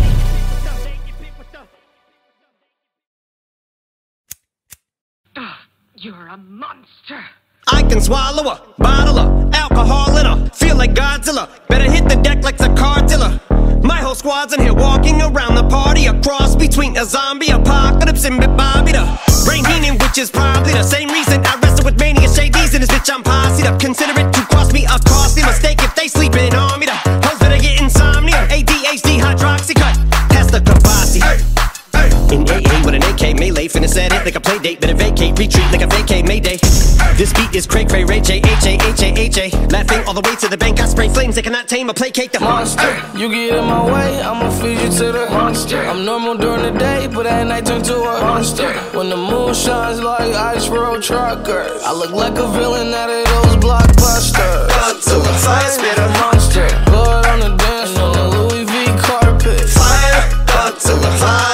You're a monster. I can swallow a bottle of alcohol in her. Feel like Godzilla. Better hit the deck like the cartilla. My whole squad's in here walking around the party. A cross between a zombie apocalypse and Bobby the Brain Heenan, which is probably the same reason I wrestle with mania shades in this bitch. I'm posse up. Consider it to cost me a costly mistake if they sleeping on me. The hoes better get insomnia. A D H D hydroxy cut. Pass the Kavasi. In A A with an A K melee, finna set it like a play date. Better vacate, retreat like a vacate mayday. This beat is Craig Ray Ray J H A H A H A. Laughing all the way to the bank. I spray flames, they cannot tame or placate the monster. You get in my way, I'ma feed you to the monster. I'm normal during the day, but at night turn to a monster. When the moon shines like ice road truckers, I look like a villain out of those blockbusters. Up to the fire spitter monster. Blood on the dance floor, the Louis V carpet. Fire up to the fire.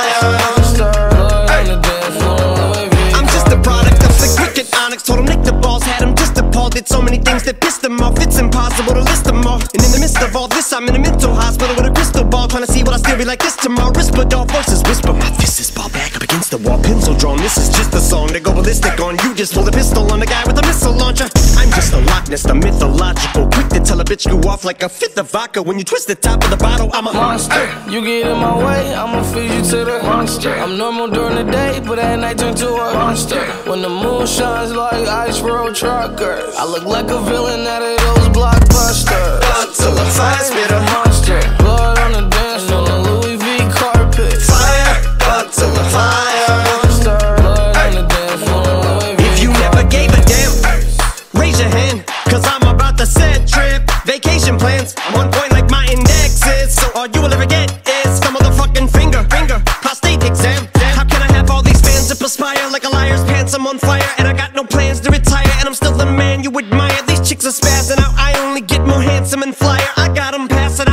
Told him nick the balls, had him just appalled. Did so many things that pissed him off. It's impossible to list them all. And in the midst of all this, I'm in a mental hospital with a crystal ball, trying to see what I still be like this tomorrow. Whisper dog voices whisper. My fist is ball back up against the wall, pencil drawn. This is just a song to go ballistic on. You just pull a pistol on the guy with a missile launcher. I'm just a Loch Ness, the mythological. Quick to tell a bitch you off like a fifth of vodka. When you twist the top of the bottle, I'm a monster. You get in my way, I'ma feed you to the monster. I'm normal during the day, but at night turn to a monster. When the moon shines like ice road truckers, I look like a villain out of those blockbusters. Up to the fire spitter monster. Blood on the dance floor, the Louis V carpet. Fire up to the fire monster. Blood on the dance floor, Louis V. If you never gave a damn, raise your hand, cause I'm about to set trip. Vacation plans, I'm on point like my index is. So all you will ever get is some motherfucking finger, finger, prostate exam. How can I have all these fans that perspire like a liar's pants? I'm on fire and I got no plans to retire, and I'm still the man you admire. These chicks are spazzing out, I only get more handsome and flyer. I got them passing out.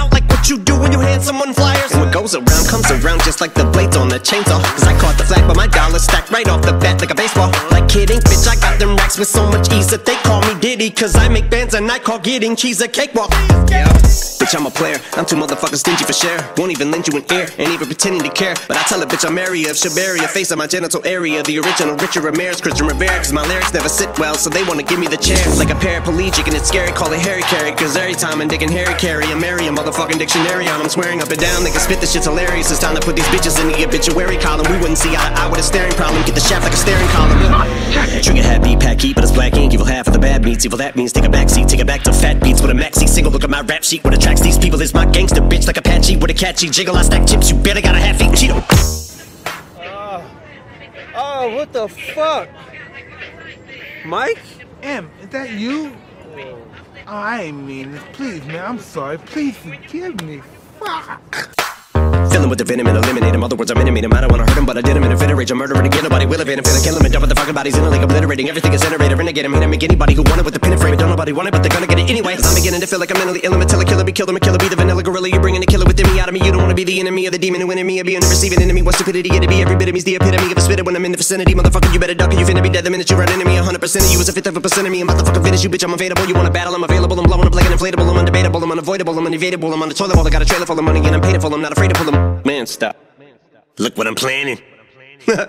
around just like the blades on the chainsaw. Cause I caught the flag, but my dollar stacked right off the bat like a baseball. Like kidding, bitch, I got them racks with so much ease that they call me Diddy. Cause I make bands and I call getting cheese a cakewalk. Yeah, bitch, I'm a player, I'm too motherfucking stingy for share. Won't even lend you an ear, ain't even pretending to care. But I tell a bitch I'm area of Shabaria, face of my genital area. The original Richard Ramirez, Christian Rivera. Cause my lyrics never sit well, so they wanna give me the chair. Like a paraplegic and it's scary, call it Harry Carry. Cause every time I'm digging Harry Carry, I'm marry a motherfucking dictionary on. I'm swearing up and down, they can spit this shit's hilarious. It's time to put these bitches in the obituary column. We wouldn't see eye to eye with a staring problem. Get the shaft like a staring column. Trigger happy, pack heat, but it's black ink. Evil half of the bad meats, evil that means take a backseat. Take it back to fat beats with a maxi single. Look at my rap sheet, what attracts these people is my gangster bitch. Like Apache with a catchy jiggle. I stack chips, you better got a half eat Cheeto. Uh, oh, what the fuck? Mike? M, is that you? Oh, I ain't mean this. Please, man, I'm sorry. Please forgive me. Fuck. Fill him with the venom and eliminate him. Other words, I'm intimate him. I don't wanna hurt him, but I did him in a fit of rage. I'm murdering again, nobody will evade him. Finna kill him and dump the fucking bodies in a lake, obliterating everything is generated. Renegade him, hit him, make anybody who want it with the pin and frame. Don't nobody want it, but they're gonna get it anyway. I'm beginning to feel like I'm mentally ill. I'm until a killer be killed. I'm a killer, be the vanilla gorilla. You're bringing the killer within me out of me. You don't wanna be the enemy of the demon who in me. Or being the receiving enemy. What stupidity it'd be. Every bit of me's the epitome of a spitter when I'm in the vicinity. Motherfucker, you better duck or you finna be dead the minute you run into me. one hundred percent of you is a fifth of a percent of me. I'm about to fucking finish you, bitch. I'm available. You wanna battle? I'm available. I'm blowing up like an inflatable. I'm undebatable. I'm unavoidable. I'm unevadable. I'm on the toilet bowl. I got a trailer full of money and I'm paid for. I'm not afraid to pull them. Man, stop. Look what I'm planning. I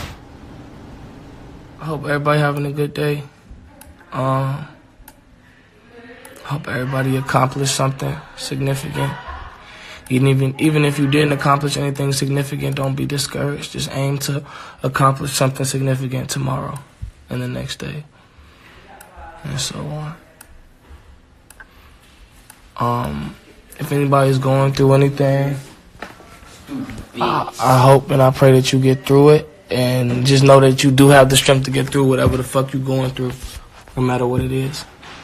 hope everybody having a good day. Um, hope everybody accomplished something significant. Even, even, even if you didn't accomplish anything significant, don't be discouraged. Just aim to accomplish something significant tomorrow and the next day, and so on. Um, if anybody's going through anything, I, I hope and I pray that you get through it, and just know that you do have the strength to get through whatever the fuck you're going through, no matter what it is.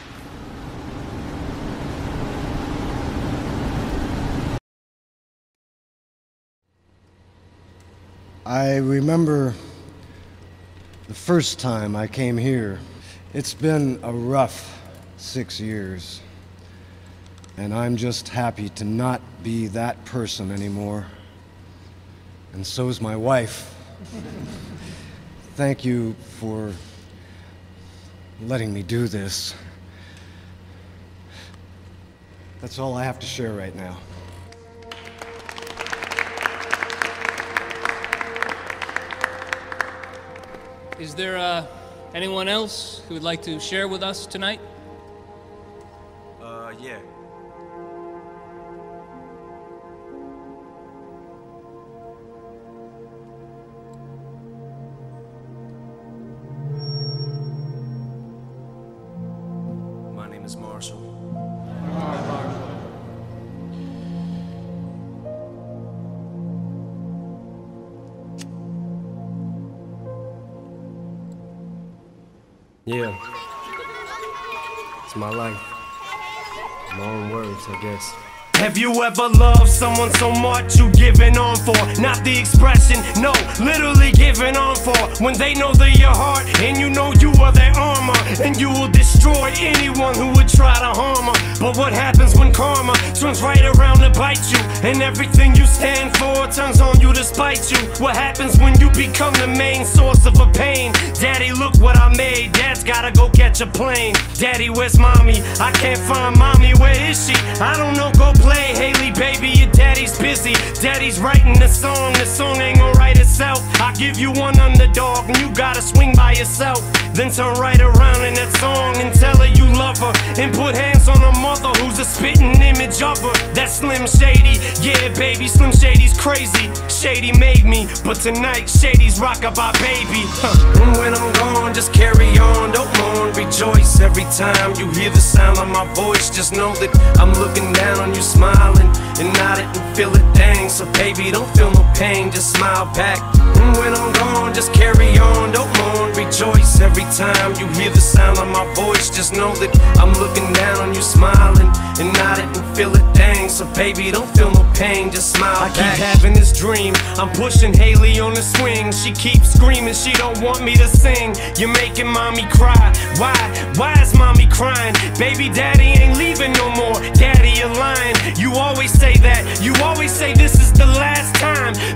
I remember the first time I came here. It's been a rough six years, and I'm just happy to not be that person anymore. And so's my wife. Thank you for letting me do this. That's all I have to share right now. Is there uh, anyone else who would like to share with us tonight? Uh, yeah. My name is Marshall. Yeah, it's my life. My own words, I guess. Have you ever loved someone so much you giving on for? Not the expression, no, literally giving on for. When they know they're your heart and you know you are their armor, and you will destroy anyone who would try to harm her. But what happens when karma turns right around to bite you, and everything you stand for turns on you to spite you? What happens when you become the main source of a pain? Daddy, look what I made. Dad's gotta go catch a plane. Daddy, where's mommy? I can't find mommy. Where is she? I don't know, go play. Haley, baby, your daddy's busy. Daddy's writing the song. The song ain't gonna write itself. I give you one underdog and you gotta swing by yourself. Then turn right around in that song and tell her you love her, and put hands on her mother who's a spitting image of her. That's Slim Shady. Yeah, baby, Slim Shady's crazy. Shady made me, but tonight Shady's rockabye baby. Huh. And when I'm gone, just carry on, don't mourn, rejoice. Every time you hear the sound of my voice, just know that I'm looking down on you, smiling and nodding and feel it, dang. So baby, don't feel no pain, just smile back. And when I'm gone, just carry on, don't mourn, rejoice. Every time you hear the sound of my voice, just know that I'm looking down on you, smiling and nodding and feel it, dang. So baby, don't feel no pain, just smile I back. I keep having this dream, I'm pushing Haley on the swing. She keeps screaming, she don't want me to sing. You're making mommy cry. Why? Why is mommy crying? Baby, daddy ain't leaving no more. Daddy, you're lying. You always say that. You always say this is the last time.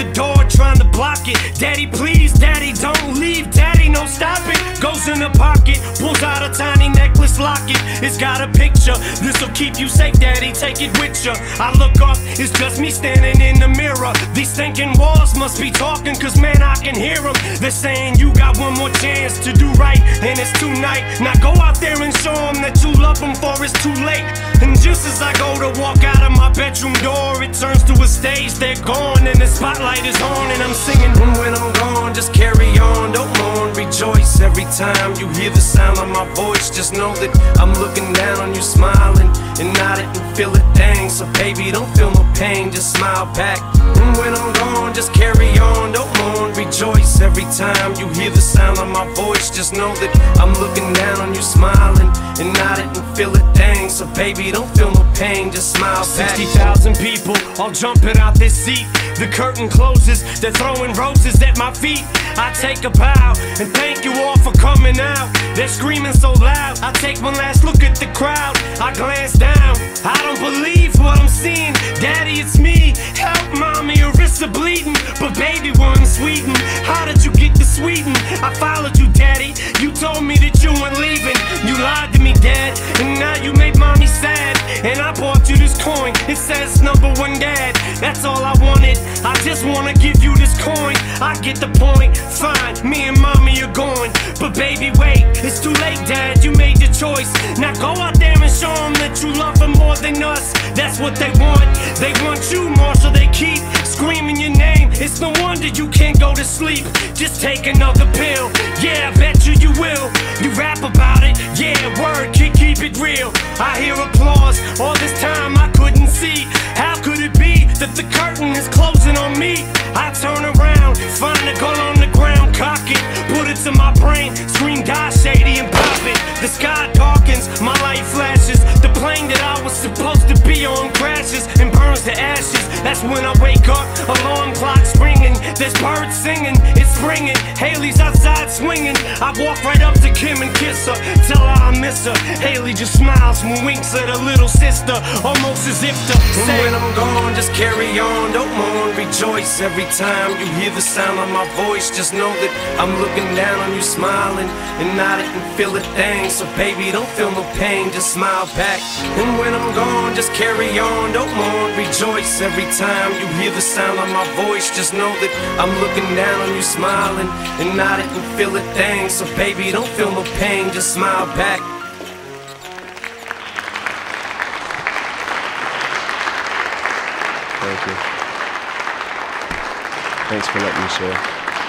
the door trying to block it. Daddy, please, daddy, don't leave. Daddy, no, stop it. Goes in the pocket, pulls out a tiny necklace locket. It's got a picture, this'll keep you safe, daddy, take it with ya. I look up, it's just me standing in the mirror. These thinking walls must be talking, cause man, I can hear them. They're saying you got one more chance to do right, and it's tonight. Now go out there and show them that you love them, for it's too late. And just as I go to walk out of my bedroom door, it turns to a stage, they're gone, and the spotlight is on, and I'm singing, and when I'm gone, just carry on, don't mourn, rejoice. Every time you hear the sound of my voice, just know that I'm looking down on you, smiling, and nodding and feel it, dang. So baby, don't feel no pain, just smile back. And when I'm gone, just carry on, don't mourn, rejoice. Every time you hear the sound of my voice, just know that I'm looking down on you, smiling, and nodding and feel it, dang. So baby, don't feel no pain, just smile back. sixty thousand people all jumping out this seat. The curtain closes, they're throwing roses at my feet. I take a bow and thank you all for coming out. They're screaming so loud, I take one last look at the crowd. I glance down, I don't believe what I'm seeing. Daddy, it's me, help mommy, your wrists are bleeding. But baby, we're in Sweden, how did you get to Sweden? I followed you, daddy, you told me that you weren't leaving. You lied to me, dad, and now you made mommy sad. And I bought you this coin, it says number one dad. That's all I wanted, I just wanna give you this coin. I get the point, fine, me and mommy are going. But baby, wait, it's too late, dad, you made your choice. Now go out there and show them that you love them more than us. That's what they want, they want you, Marshall, they keep screaming your name. It's no wonder you can't go to sleep, just take another pill. Yeah, I bet you you will, you rap about it, yeah, word, keep, keep it real. I hear applause, all this time I couldn't see. How could it be that the curtain is closing on me? I turn around, find a gun on the ground, cock it, put it to my brain, scream die shady and pop it. The sky darkens, my light flashes, the plane that I was supposed to be on crashes and burns to ashes. That's when I wake up, alarm clock's ringing, there's birds singing, it's springing, Haley's outside swinging. I walk right up to Kim and kiss her, tell her I miss her. Haley just smiles and winks at her little sister, almost as if to say, when I'm gone, just carry on, don't mourn, rejoice. Every time you hear the sound of my voice, just know that I'm looking down on you, smiling, and nodding and feel it, dang. So baby, don't feel no pain, just smile back. And when I'm gone, just carry on, don't mourn, rejoice. Every time you hear the sound of my voice, just know that I'm looking down on you, smiling, and nodding and feel it, dang. So baby, don't feel no pain, just smile back. Thank you. Thanks for letting me share.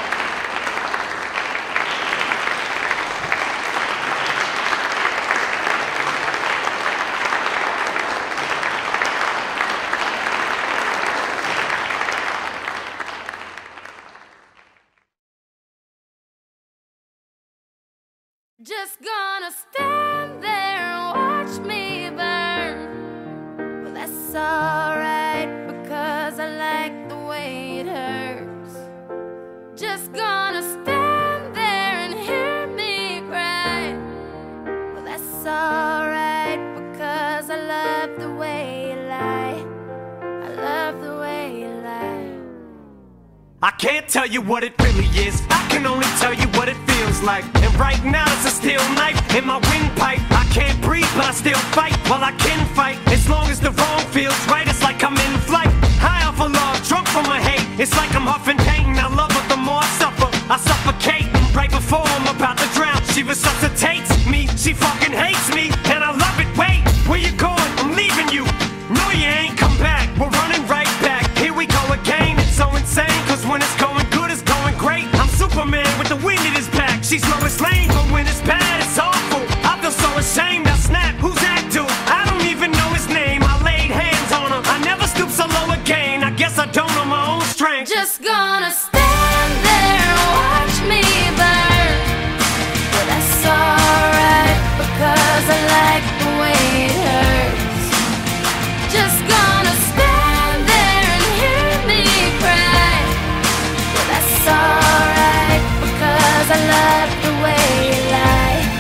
Just gonna stand there and watch me burn. Well, that's alright, because I like the way it hurts. Just gonna stand there and hear me cry. Well, that's alright, because I love the way you lie. I love the way you lie. I can't tell you what it really is, I can only tell you what it feels like. And right now it's a steel knife in my windpipe. I can't breathe but I still fight, while I can fight. As long as the wrong feels right, it's like I'm in flight. High off of love, drunk from my hate, it's like I'm huffing pain. I love her the more I suffer, I suffocate. Right before I'm about to drown, she resuscitates me. She fucking hates me, and I love it. Wait, where you going? I'm leaving you. No, you ain't come back, we're running right back. Here we go again, it's so insane, cause when it's going good, it's going great. I'm Superman with the wind in his back. She's Lois Lane, but when it's bad, it's awful. I feel so ashamed, I snap, who's that dude? I don't even know his name, I laid hands on him. I never stoop so low again, I guess I don't know my own strength. Just gonna stand there and watch me burn. Well, that's alright, because I like the way it hurts. Just gonna stand there and hear me cry. Well, that's alright, because I love the way you lie.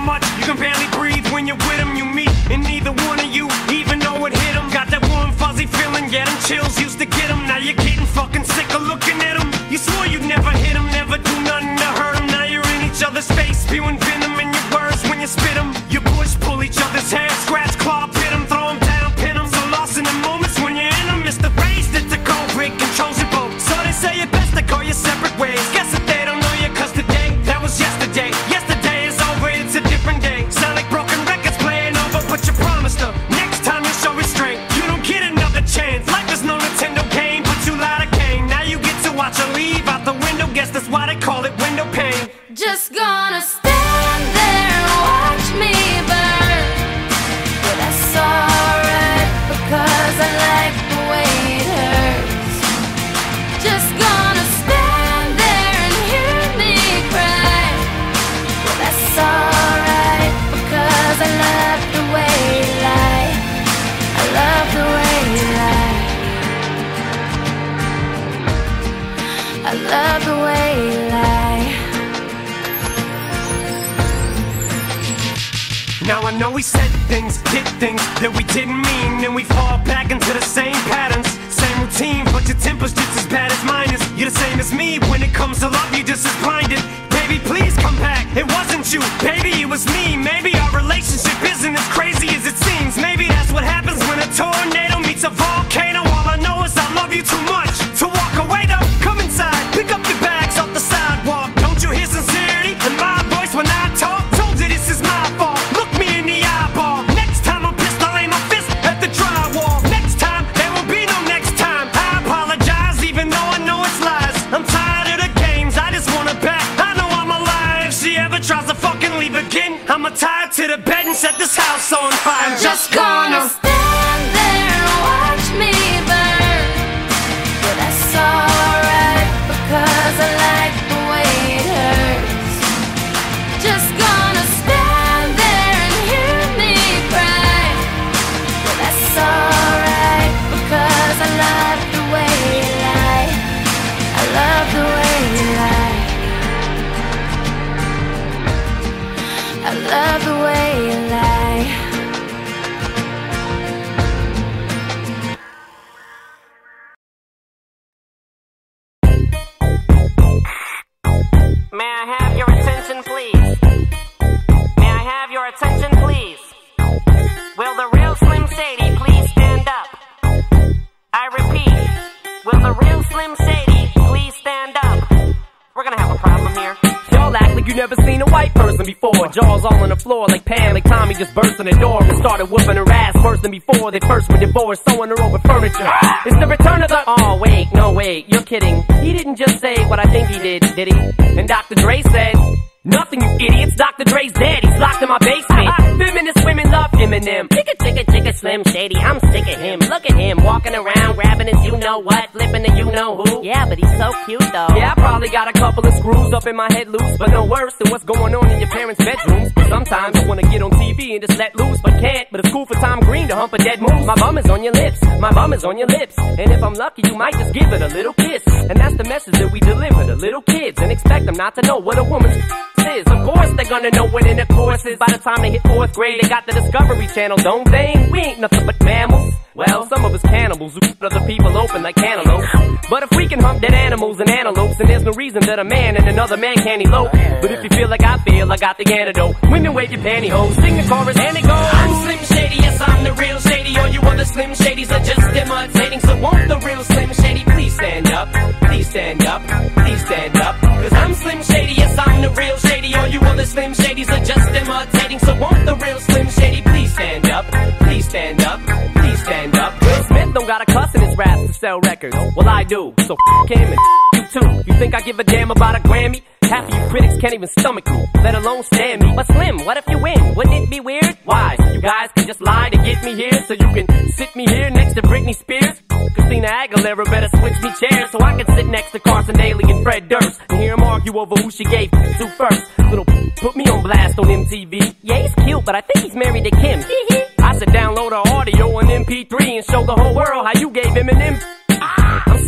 much you can barely breathe when you're with him. You meet, and neither one of you even know it hit him. Got that warm, fuzzy feeling, yeah, them chills used to get him. Now you're getting fucking sick of looking at him. You swore you'd never hit him, never do nothing to hurt him. Now you're in each other's face, spewing venom in your words when you spit him. You push, pull each other's hair, scratch, claw, pit him, throw him down, pin him. So lost in the moments when you're in them, it's the race that the cold break controls your boat. So they say it best to go your separate ways. Guess that they don't know you, cause today, that was yesterday. Yesterday is over, it's a different day. Sound like broken records playing over, but you promised her next time you'll show restraint. You don't get another chance. Life is no Nintendo game, but you lied again. Now you get to watch her leave out the window. Guess that's why they call it window pane. Just gonna stand there and watch me burn. But that's alright, because I like the way it hurts. Just gonna stand there and hear me cry. But that's alright, because I love the way you lie. I love the way you lie. I love the way you lie. Now I know we said things, did things that we didn't mean, and we fall back into the same patterns, same routine, but your temper's just as bad as mine is. You're the same as me, when it comes to love you're just as blinded. Baby, please come back, it wasn't you, baby, it was me. Maybe our relationship isn't as crazy as it seems. Maybe that's what happens when a tornado meets a volcano. All I know is I love you too much to walk away though. Come inside, pick up your bags off the sidewalk. Don't you hear sincerity in my voice when I talk? Told you this is my fault, look me in the eyeball. Next time I'm pissed, I'll aim my fist at the drywall. Next time, there will be no next time. I apologize even though I know it's lies. I'm tired of the games, I just want it back. I know I'm alive. If she ever tries to fucking leave again, I'ma tie her to the bed and set this house on fire. I'm just gonna stand there and watch me burn. But that's alright, because I like the way it hurts. Just gonna stand there and hear me cry. But that's alright, because I love the way you lie. I love the way you lie. I love the way you lie. May I have your attention, please? May I have your attention, please? Will the real Slim Shady please stand up? I repeat, will the real Slim Shady please stand up? We're gonna have a problem here. Y'all act like you never seen a white person before. Jaws all on the floor like Pam, like Tommy just burst in the door and started whooping her ass worse than before. They first were divorced, sewing her over furniture. It's the return of the... Oh, wait, no, wait, you're kidding. He didn't just say what I think he did, did he? And Doctor Dre said... Nothing, you idiots. Doctor Dre's dead. He's locked in my basement. Feminist women love Eminem. Chicka, chicka, chicka, Slim Shady. I'm sick of him. Look at him walking around, grabbing his you know what, flipping the you know who. Yeah, but he's so cute though. Yeah, I probably got a couple of screws up in my head loose, but no worse than what's going on in your parents' bedrooms. Sometimes I wanna get on T V and just let loose, but can't. But it's cool for Tom Green to hump a dead moose. My bum is on your lips. My bum is on your lips. And if I'm lucky, you might just give it a little kiss. And that's the message that we deliver to little kids and expect them not to know what a woman's is. Of course they're gonna know what intercourse is. By the time they hit fourth grade, they got the Discovery Channel, don't they? We ain't nothing but mammals. Well, some of us cannibals who eat other people open like cantaloupes. But if we can hump dead animals and antelopes, then there's no reason that a man and another man can't elope. But if you feel like I feel, I got the antidote. Women wave your pantyhose, sing the chorus and it goes. I'm Slim Shady, yes I'm the real Shady. All you other Slim Shadys are just imitating. So won't the real Slim Shady please stand up? Please stand up, please stand up. Cause I'm Slim Shady, yes I'm the real Shady. All you other Slim Shadys are just imitating. So won't the real Slim Shady please stand up? Please stand up, please stand up. Will Smith don't got a cuss in his raps to sell records. Well I do, so f*** him and you too. You think I give a damn about a Grammy? Half of you critics can't even stomach me, let alone stand me. But Slim, what if you win? Wouldn't it be weird? Why? You guys can just lie to get me here, so you can sit me here next to Britney Spears. Christina Aguilera better switch me chairs so I can sit next to Carson Daly and Fred Durst and hear them argue over who she gave to first. Little put me on blast on M T V. Yeah, he's cute, but I think he's married to Kim. I said download her audio on M P three and show the whole world how you gave him an M. I'm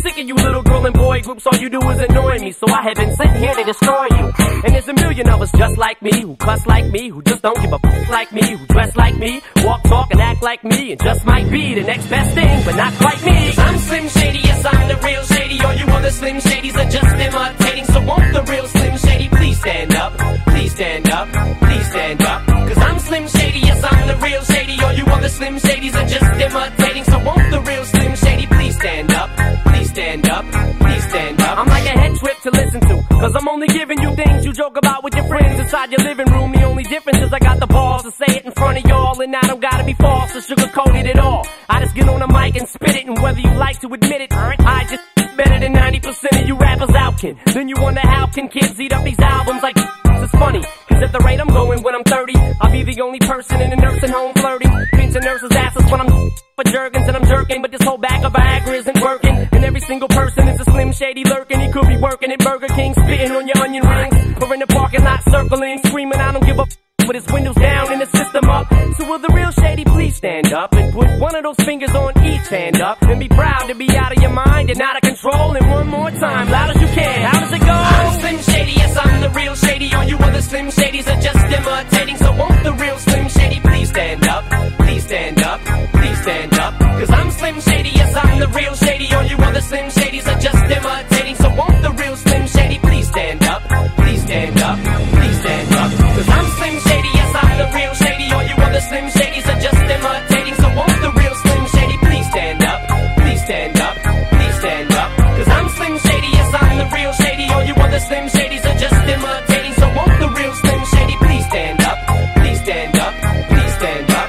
sick of you little girl and boy groups, all you do is annoy me. So I have been sent here to destroy you. And there's a million of us just like me, who cuss like me, who just don't give a f like me, who dress like me, walk, talk, and act like me, and just might be the next best thing, but not quite me. Cause I'm Slim Shady, yes I'm the real Shady. All you other Slim Shadys are just imitating. So won't the real Slim Shady please stand up? Please stand up, please stand up. Cause I'm Slim Shady, yes I'm the real Shady. All you other Slim Shadys are just imitating. So won't the real Slim Shady please stand up? Please stand up, please stand up. I'm like a head trip to listen to, cause I'm only giving you things you joke about with your friends inside your living room. The only difference is I got the balls to say it in front of y'all, and I don't gotta be false or sugarcoated at all. I just get on the mic and spit it, and whether you like to admit it, I just better than ninety percent of you rappers out, kid. Then you wonder how can kids eat up these albums like it's funny, cause at the rate I'm going when I'm thirty, I'll be the only person in a nursing home flirting, pinching nurses' asses when I'm for Jergens and I'm jerking, but this whole bag of Viagra isn't working, and every single person is a Slim Shady lurking. He could be working at Burger King, spitting on your onion rings, or in the parking lot circling, screaming I don't give a f with his windows down and the system up. So will the real Shady please stand up and put one of those fingers on each hand up and be proud to be out of your mind and out of control. And one more time, loud as you can, how does it go? I'm Slim Shady, yes I'm the real Shady. All you other Slim Shadys are just imitating. So won't the real Slim Shady please stand up? Please stand up, please stand up. Cause I'm Slim Shady, yes I'm the real Shady. All you other Slim Shadys are just imitating. So won't the real Slim Shady please stand up? Please stand up, please stand up. Cause I'm Slim Shady, yes I'm the real Shady. All you other Slim Shadys are just imitating. So won't the real Slim Shady please stand up? Please stand up, please stand up. Cause I'm Slim Shady, yes I'm the real Shady. All you other Slim Shadys are just imitating. So won't the real Slim Shady please stand up? Please stand up, please stand up.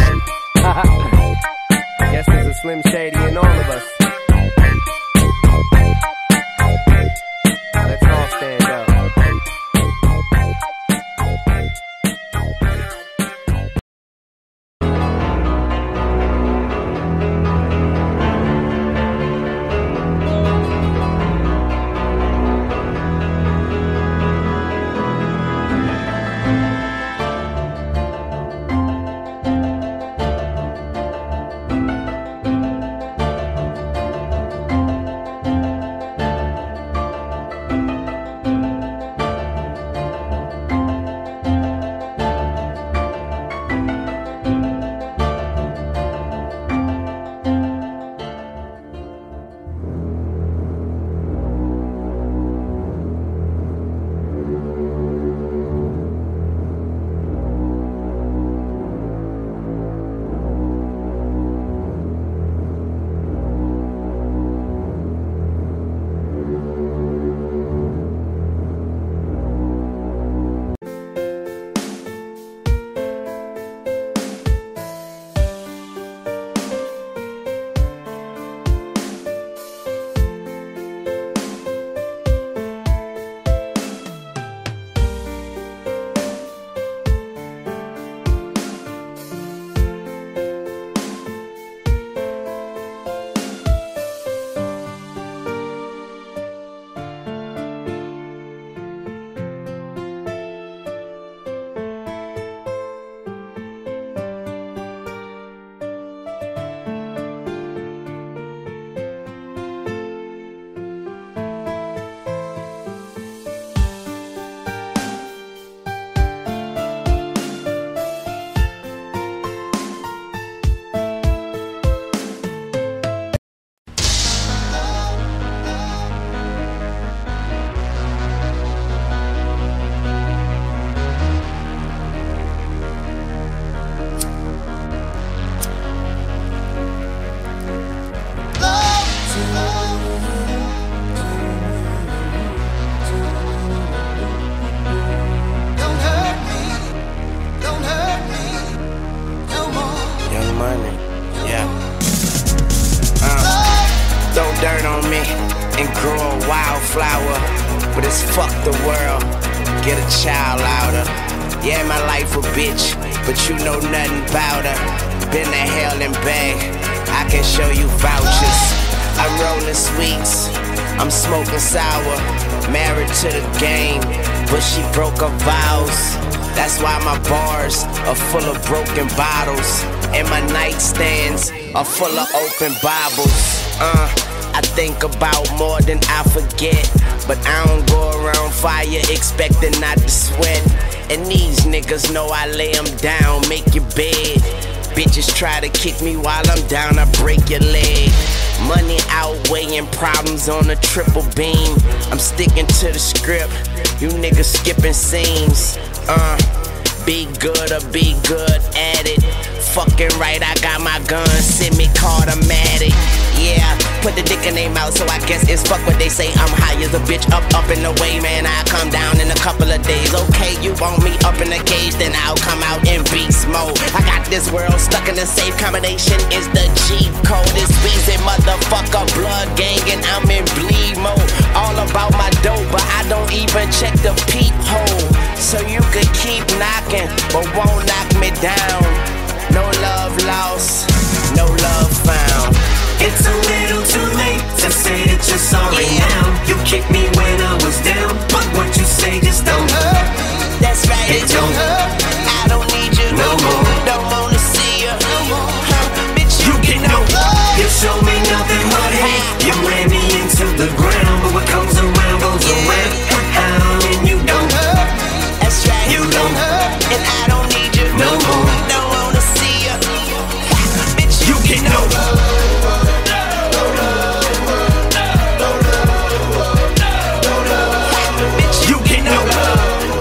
Guess there's a Slim Shady in all of us. Let's all stand up. and grow a wildflower. But it's fuck the world, get a child louder. Yeah, my life a bitch, but you know nothing about her. Been to hell and back, I can show you vouchers. I'm rolling sweets, I'm smoking sour. Married to the game, but she broke her vows. That's why my bars are full of broken bottles, and my nightstands are full of open Bibles. Uh, I think about more than I forget. But I don't go around fire expecting not to sweat. And these niggas know I lay them down, make your bed. Bitches try to kick me while I'm down, I break your leg. Money outweighing problems on a triple beam. I'm sticking to the script, you niggas skipping scenes. Uh, be good or be good at it. Fucking right, I got my gun, semi-automatic. Yeah, put the dick in their mouth, so I guess it's fuck what they say. I'm high as a bitch, up, up and away, man. I come down in a couple of days. Okay, you want me up in the cage, then I'll come out in beast mode. I got this world stuck in a safe combination. Is the cheat code? It's Weezy, motherfucker, blood gang, and I'm in bleed mode. All about my dope, but I don't even check the peephole. So you could keep knocking, but won't knock me down. No love lost, no love found. It's a little too late to say that you're sorry Yeah. now. You kicked me when I was down, but what you say just don't hurt. That's right, It don't hurt. I don't need you No more. Don't wanna see you no more. Huh, bitch, you, You get no love. You show me nothing but hate. You ran me into the ground, but what comes around goes around. How and you don't hurt. That's right, You don't hurt. and I don't need you No more. Don't wanna see you, bitch. You get no love. You get no love.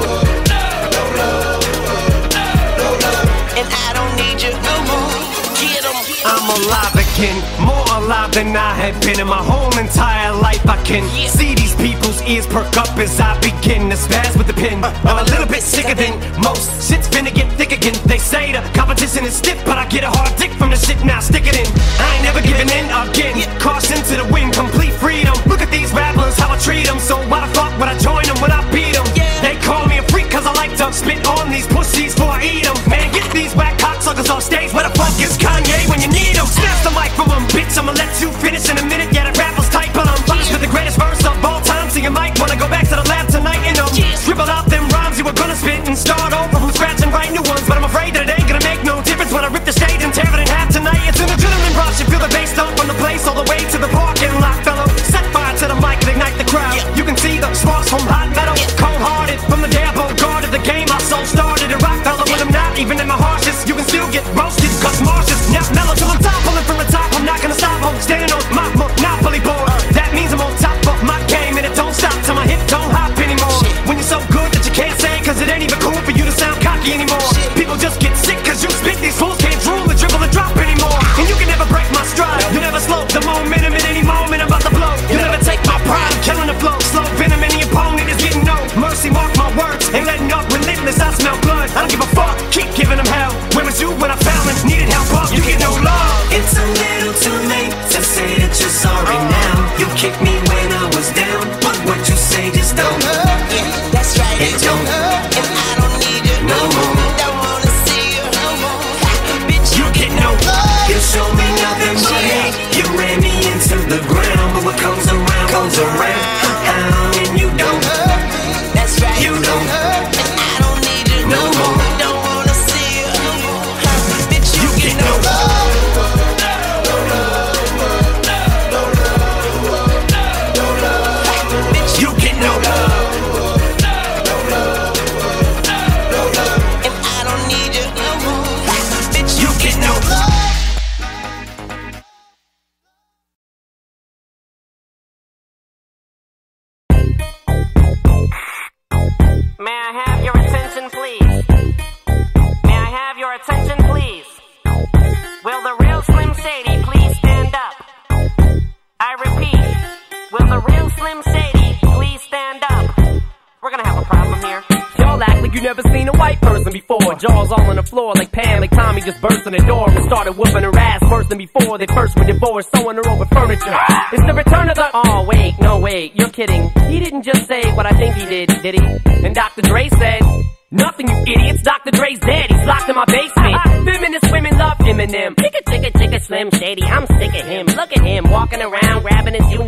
And I don't need you no more. Get 'em. I'm alive again, more alive than I have been in my whole entire life. I can see these people's ears perk up as I begin to spaz with the pen. I'm a little bit sicker than most. Shit's finna get thick again. They say the competition is stiff, but I get a hard dick from the shit. Now stick it in. I ain't never giving in again. Caution to the wind, complete freedom. Look at these rappers, how I treat them. So why the fuck would I join them when I beat them? They call me a freak cause I like to spit on these pussies before I eat them. Man, get these whack cocksuckers off stage. Where the fuck is Kanye when you need him? Snatch the mic from him, bitch. I'ma let you finish in a minute. Yeah, the rappers tight, but I'm finished with the greatest verse of all time. So you might wanna go back to the lab tonight and um, scribble out them rhymes you were gonna spit and start over from scratch and write new ones. But I'm afraid that it ain't gonna make no difference when I rip the stage and tear it in half tonight. It's an adrenaline rush. You feel the bass thump from the place all the way to the parking lot, fellow. Set fire to the mic and ignite the crowd. You can see the sparks from hot metal. Cold-hearted from the day I guarded the game. My soul started to rock, fellow. When I'm not even in my harshest, you can still get roasted. Cause Marcia's now mellow till I'm top, pulling from the top. I'm not gonna stop, I'm standing on my monopoly board. That means I'm on top of my game, and it don't stop till my hip don't hop anymore. When you're so good that you can't say, cause it ain't even cool for you to sound cocky anymore. People just get sick cause you spit, these fools can't drool or dribble or drop anymore. And you can never break my stride, you never slow the momentum at any moment I'm about to blow. You never take my pride, I'm killing the flow. Slow venom, any opponent is getting no mercy. Mark my words, ain't letting up, relentless, I smell blood. I don't give a fuck, keep giving them hell. Where was you when I found and needed help up? You get no love. It's a little too late to say that you're sorry now. You kicked me when I was down, but what you say just don't hurt. Yeah, that's right, It don't hurt. and I don't need you No more. Don't wanna see you no more. Bitch, You get no love. You show me nothing but hate. You ran me into the ground, but what comes around goes around. How and you don't hurt. that's right, You don't hurt. and I don't need you No more. Don't wanna see you no more. Bitch, You get no love. You get no love. and I don't need you no more. Bitch, You get no love. May I have your attention, please? May I have your attention, please? Will the real Slim Shady please stand up? I repeat, will the real Slim Shady please stand up? We're gonna have a problem here. Y'all act like you never seen a white person before. Jaws all on the floor like Pam, like Tommy just burst in the door and started whooping her ass worse than before. They first were divorced, sewing her over furniture. It's the return of the... Oh, wait, no, wait, you're kidding. He didn't just say what I think he did, did he? And Doctor Dre said... Nothing, you idiots. Doctor Dre's dead. He's locked in my basement. Feminist women love Eminem. Chicka, chicka, chicka, Slim Shady. I'm sick of him. Look at him walking around, grabbing his you know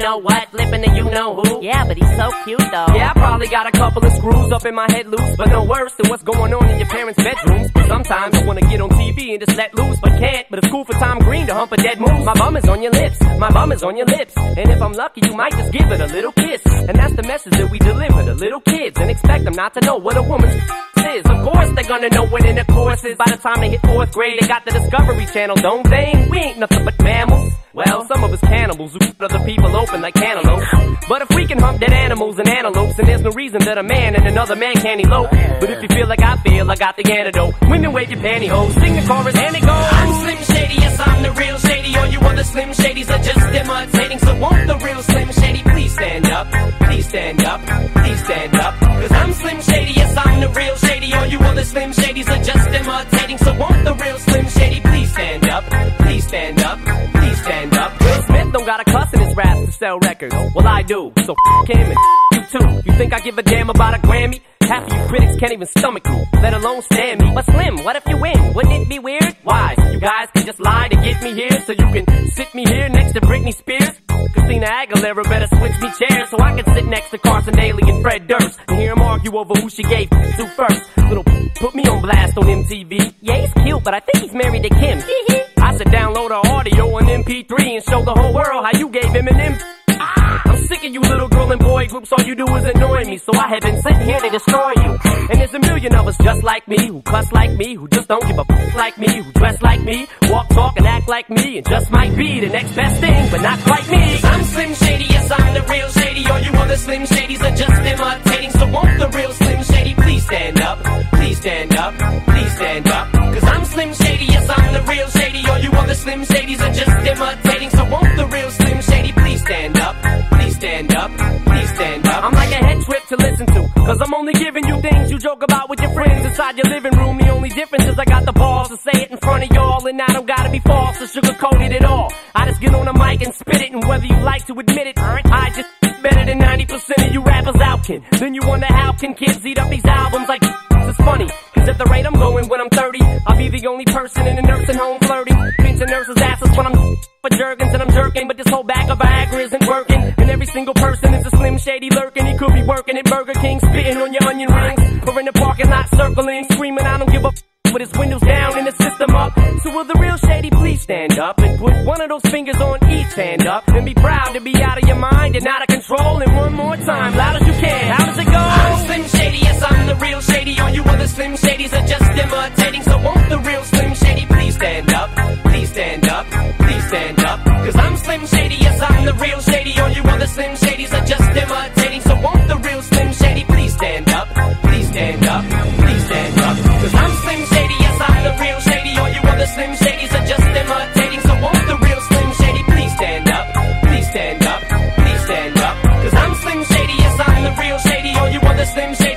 know what, flipping the you know who. Yeah, but he's so cute though. Yeah, I probably got a couple of screws up in my head loose, but no worse than what's going on in your parents' bedrooms. Sometimes I wanna get on T V and just let loose, but can't. But it's cool for Tom Green to hump a dead moose. My bum is on your lips, my bum is on your lips, and if I'm lucky, you might just give it a little kiss. And that's the message that we deliver to little kids, and expect them not to know what a woman's is. Of course they're gonna know what intercourse is. By the time they hit fourth grade, they got the Discovery Channel, don't they? We ain't nothing but mammals. Well, some of us cannibals who cut other people open like cantaloupes. But if we can hump dead animals and antelopes, then there's no reason that a man and another man can't elope. But if you feel like I feel, I got the antidote. Women wave your pantyhose, sing the chorus and it goes. I'm Slim Shady, yes I'm the real Shady. All you other Slim Shadys are just imitating. So won't the real Slim Shady please stand up? Please stand up, please stand up. Cause I'm Slim Shady, yes I'm the real Shady. All you other Slim Shadys are just imitating. So won't the real Slim Shady please stand up? Please stand up, please stand up. Will Smith don't got a cuss in his rap to sell records. Well I do, so f*** him and f*** you too. You think I give a damn about a Grammy? Half of you critics can't even stomach me, let alone stand me. But Slim, what if you win? Wouldn't it be weird? Why? So you guys can just lie to get me here, so you can sit me here next to Britney Spears? Christina Aguilera better switch me chairs so I can sit next to Carson Daly and Fred Durst and hear them argue over who she gave to first. Little put me on blast on M T V. Yeah, he's cute, but I think he's married to Kim. I should download her audio on M P three and show the whole world how you gave him an M. I'm sick of you little girl and boy groups, all you do is annoy me. So I have been sitting here to destroy you. And there's a million of us just like me, who cuss like me, who just don't give a f like me, who dress like me, walk, talk, and act like me, and just might be the next best thing, but not quite me. I'm Slim Shady, yes I'm the real Shady. All you other Slim Shadys are just imitating. So won't the real Slim Shady please stand up? Please stand up, please stand up. Cause I'm Slim Shady, yes I'm the real Shady. All you other Slim Shadys are just imitating. So won't the real Slim Shady please stand up? Please stand up, please stand up. I'm like a head trip to listen to, cause I'm only giving you things you joke about with your friends inside your living room. The only difference is I got the balls to say it in front of y'all, and I don't gotta be false or sugarcoated at all. I just get on the mic and spit it, and whether you like to admit it, I just better than ninety percent of you rappers out, kid. Then you wonder how can kids eat up these albums like it's funny, cause at the rate I'm going when I'm thirty, I'll be the only person in a nursing home flirting, pinching nurses' asses when I'm for Jergens and I'm jerking. But this whole bag of Viagra isn't working, and every single person is a Slim Shady lurking. He could be working at Burger King, spitting on your onion rings, or in the parking lot circling, screaming I don't give a f with his windows down and the system up. So will the real Shady please stand up and put one of those fingers on each hand up, and be proud to be out of your mind and out of control. And one more time, loud as you can, how does it go? I'm Slim Shady, yes I'm the real Shady. All you other Slim Shadys are just imitating. So won't the real Slim Shady please stand up? Please stand up, please stand up. Cause I'm Slim Shady, yes I'm the real Shady. All you other Slim Shadys are just imitating. So won't the real Slim Shady please stand up? Please stand up, please stand up. Cause I'm Slim Shady, yes I'm the real Shady. All you other Slim Shadys are just imitating. So won't the real Slim Shady please stand up? Please stand up, please stand up. Cause I'm Slim Shady, yes I'm the real Shady. All you other Slim Shadys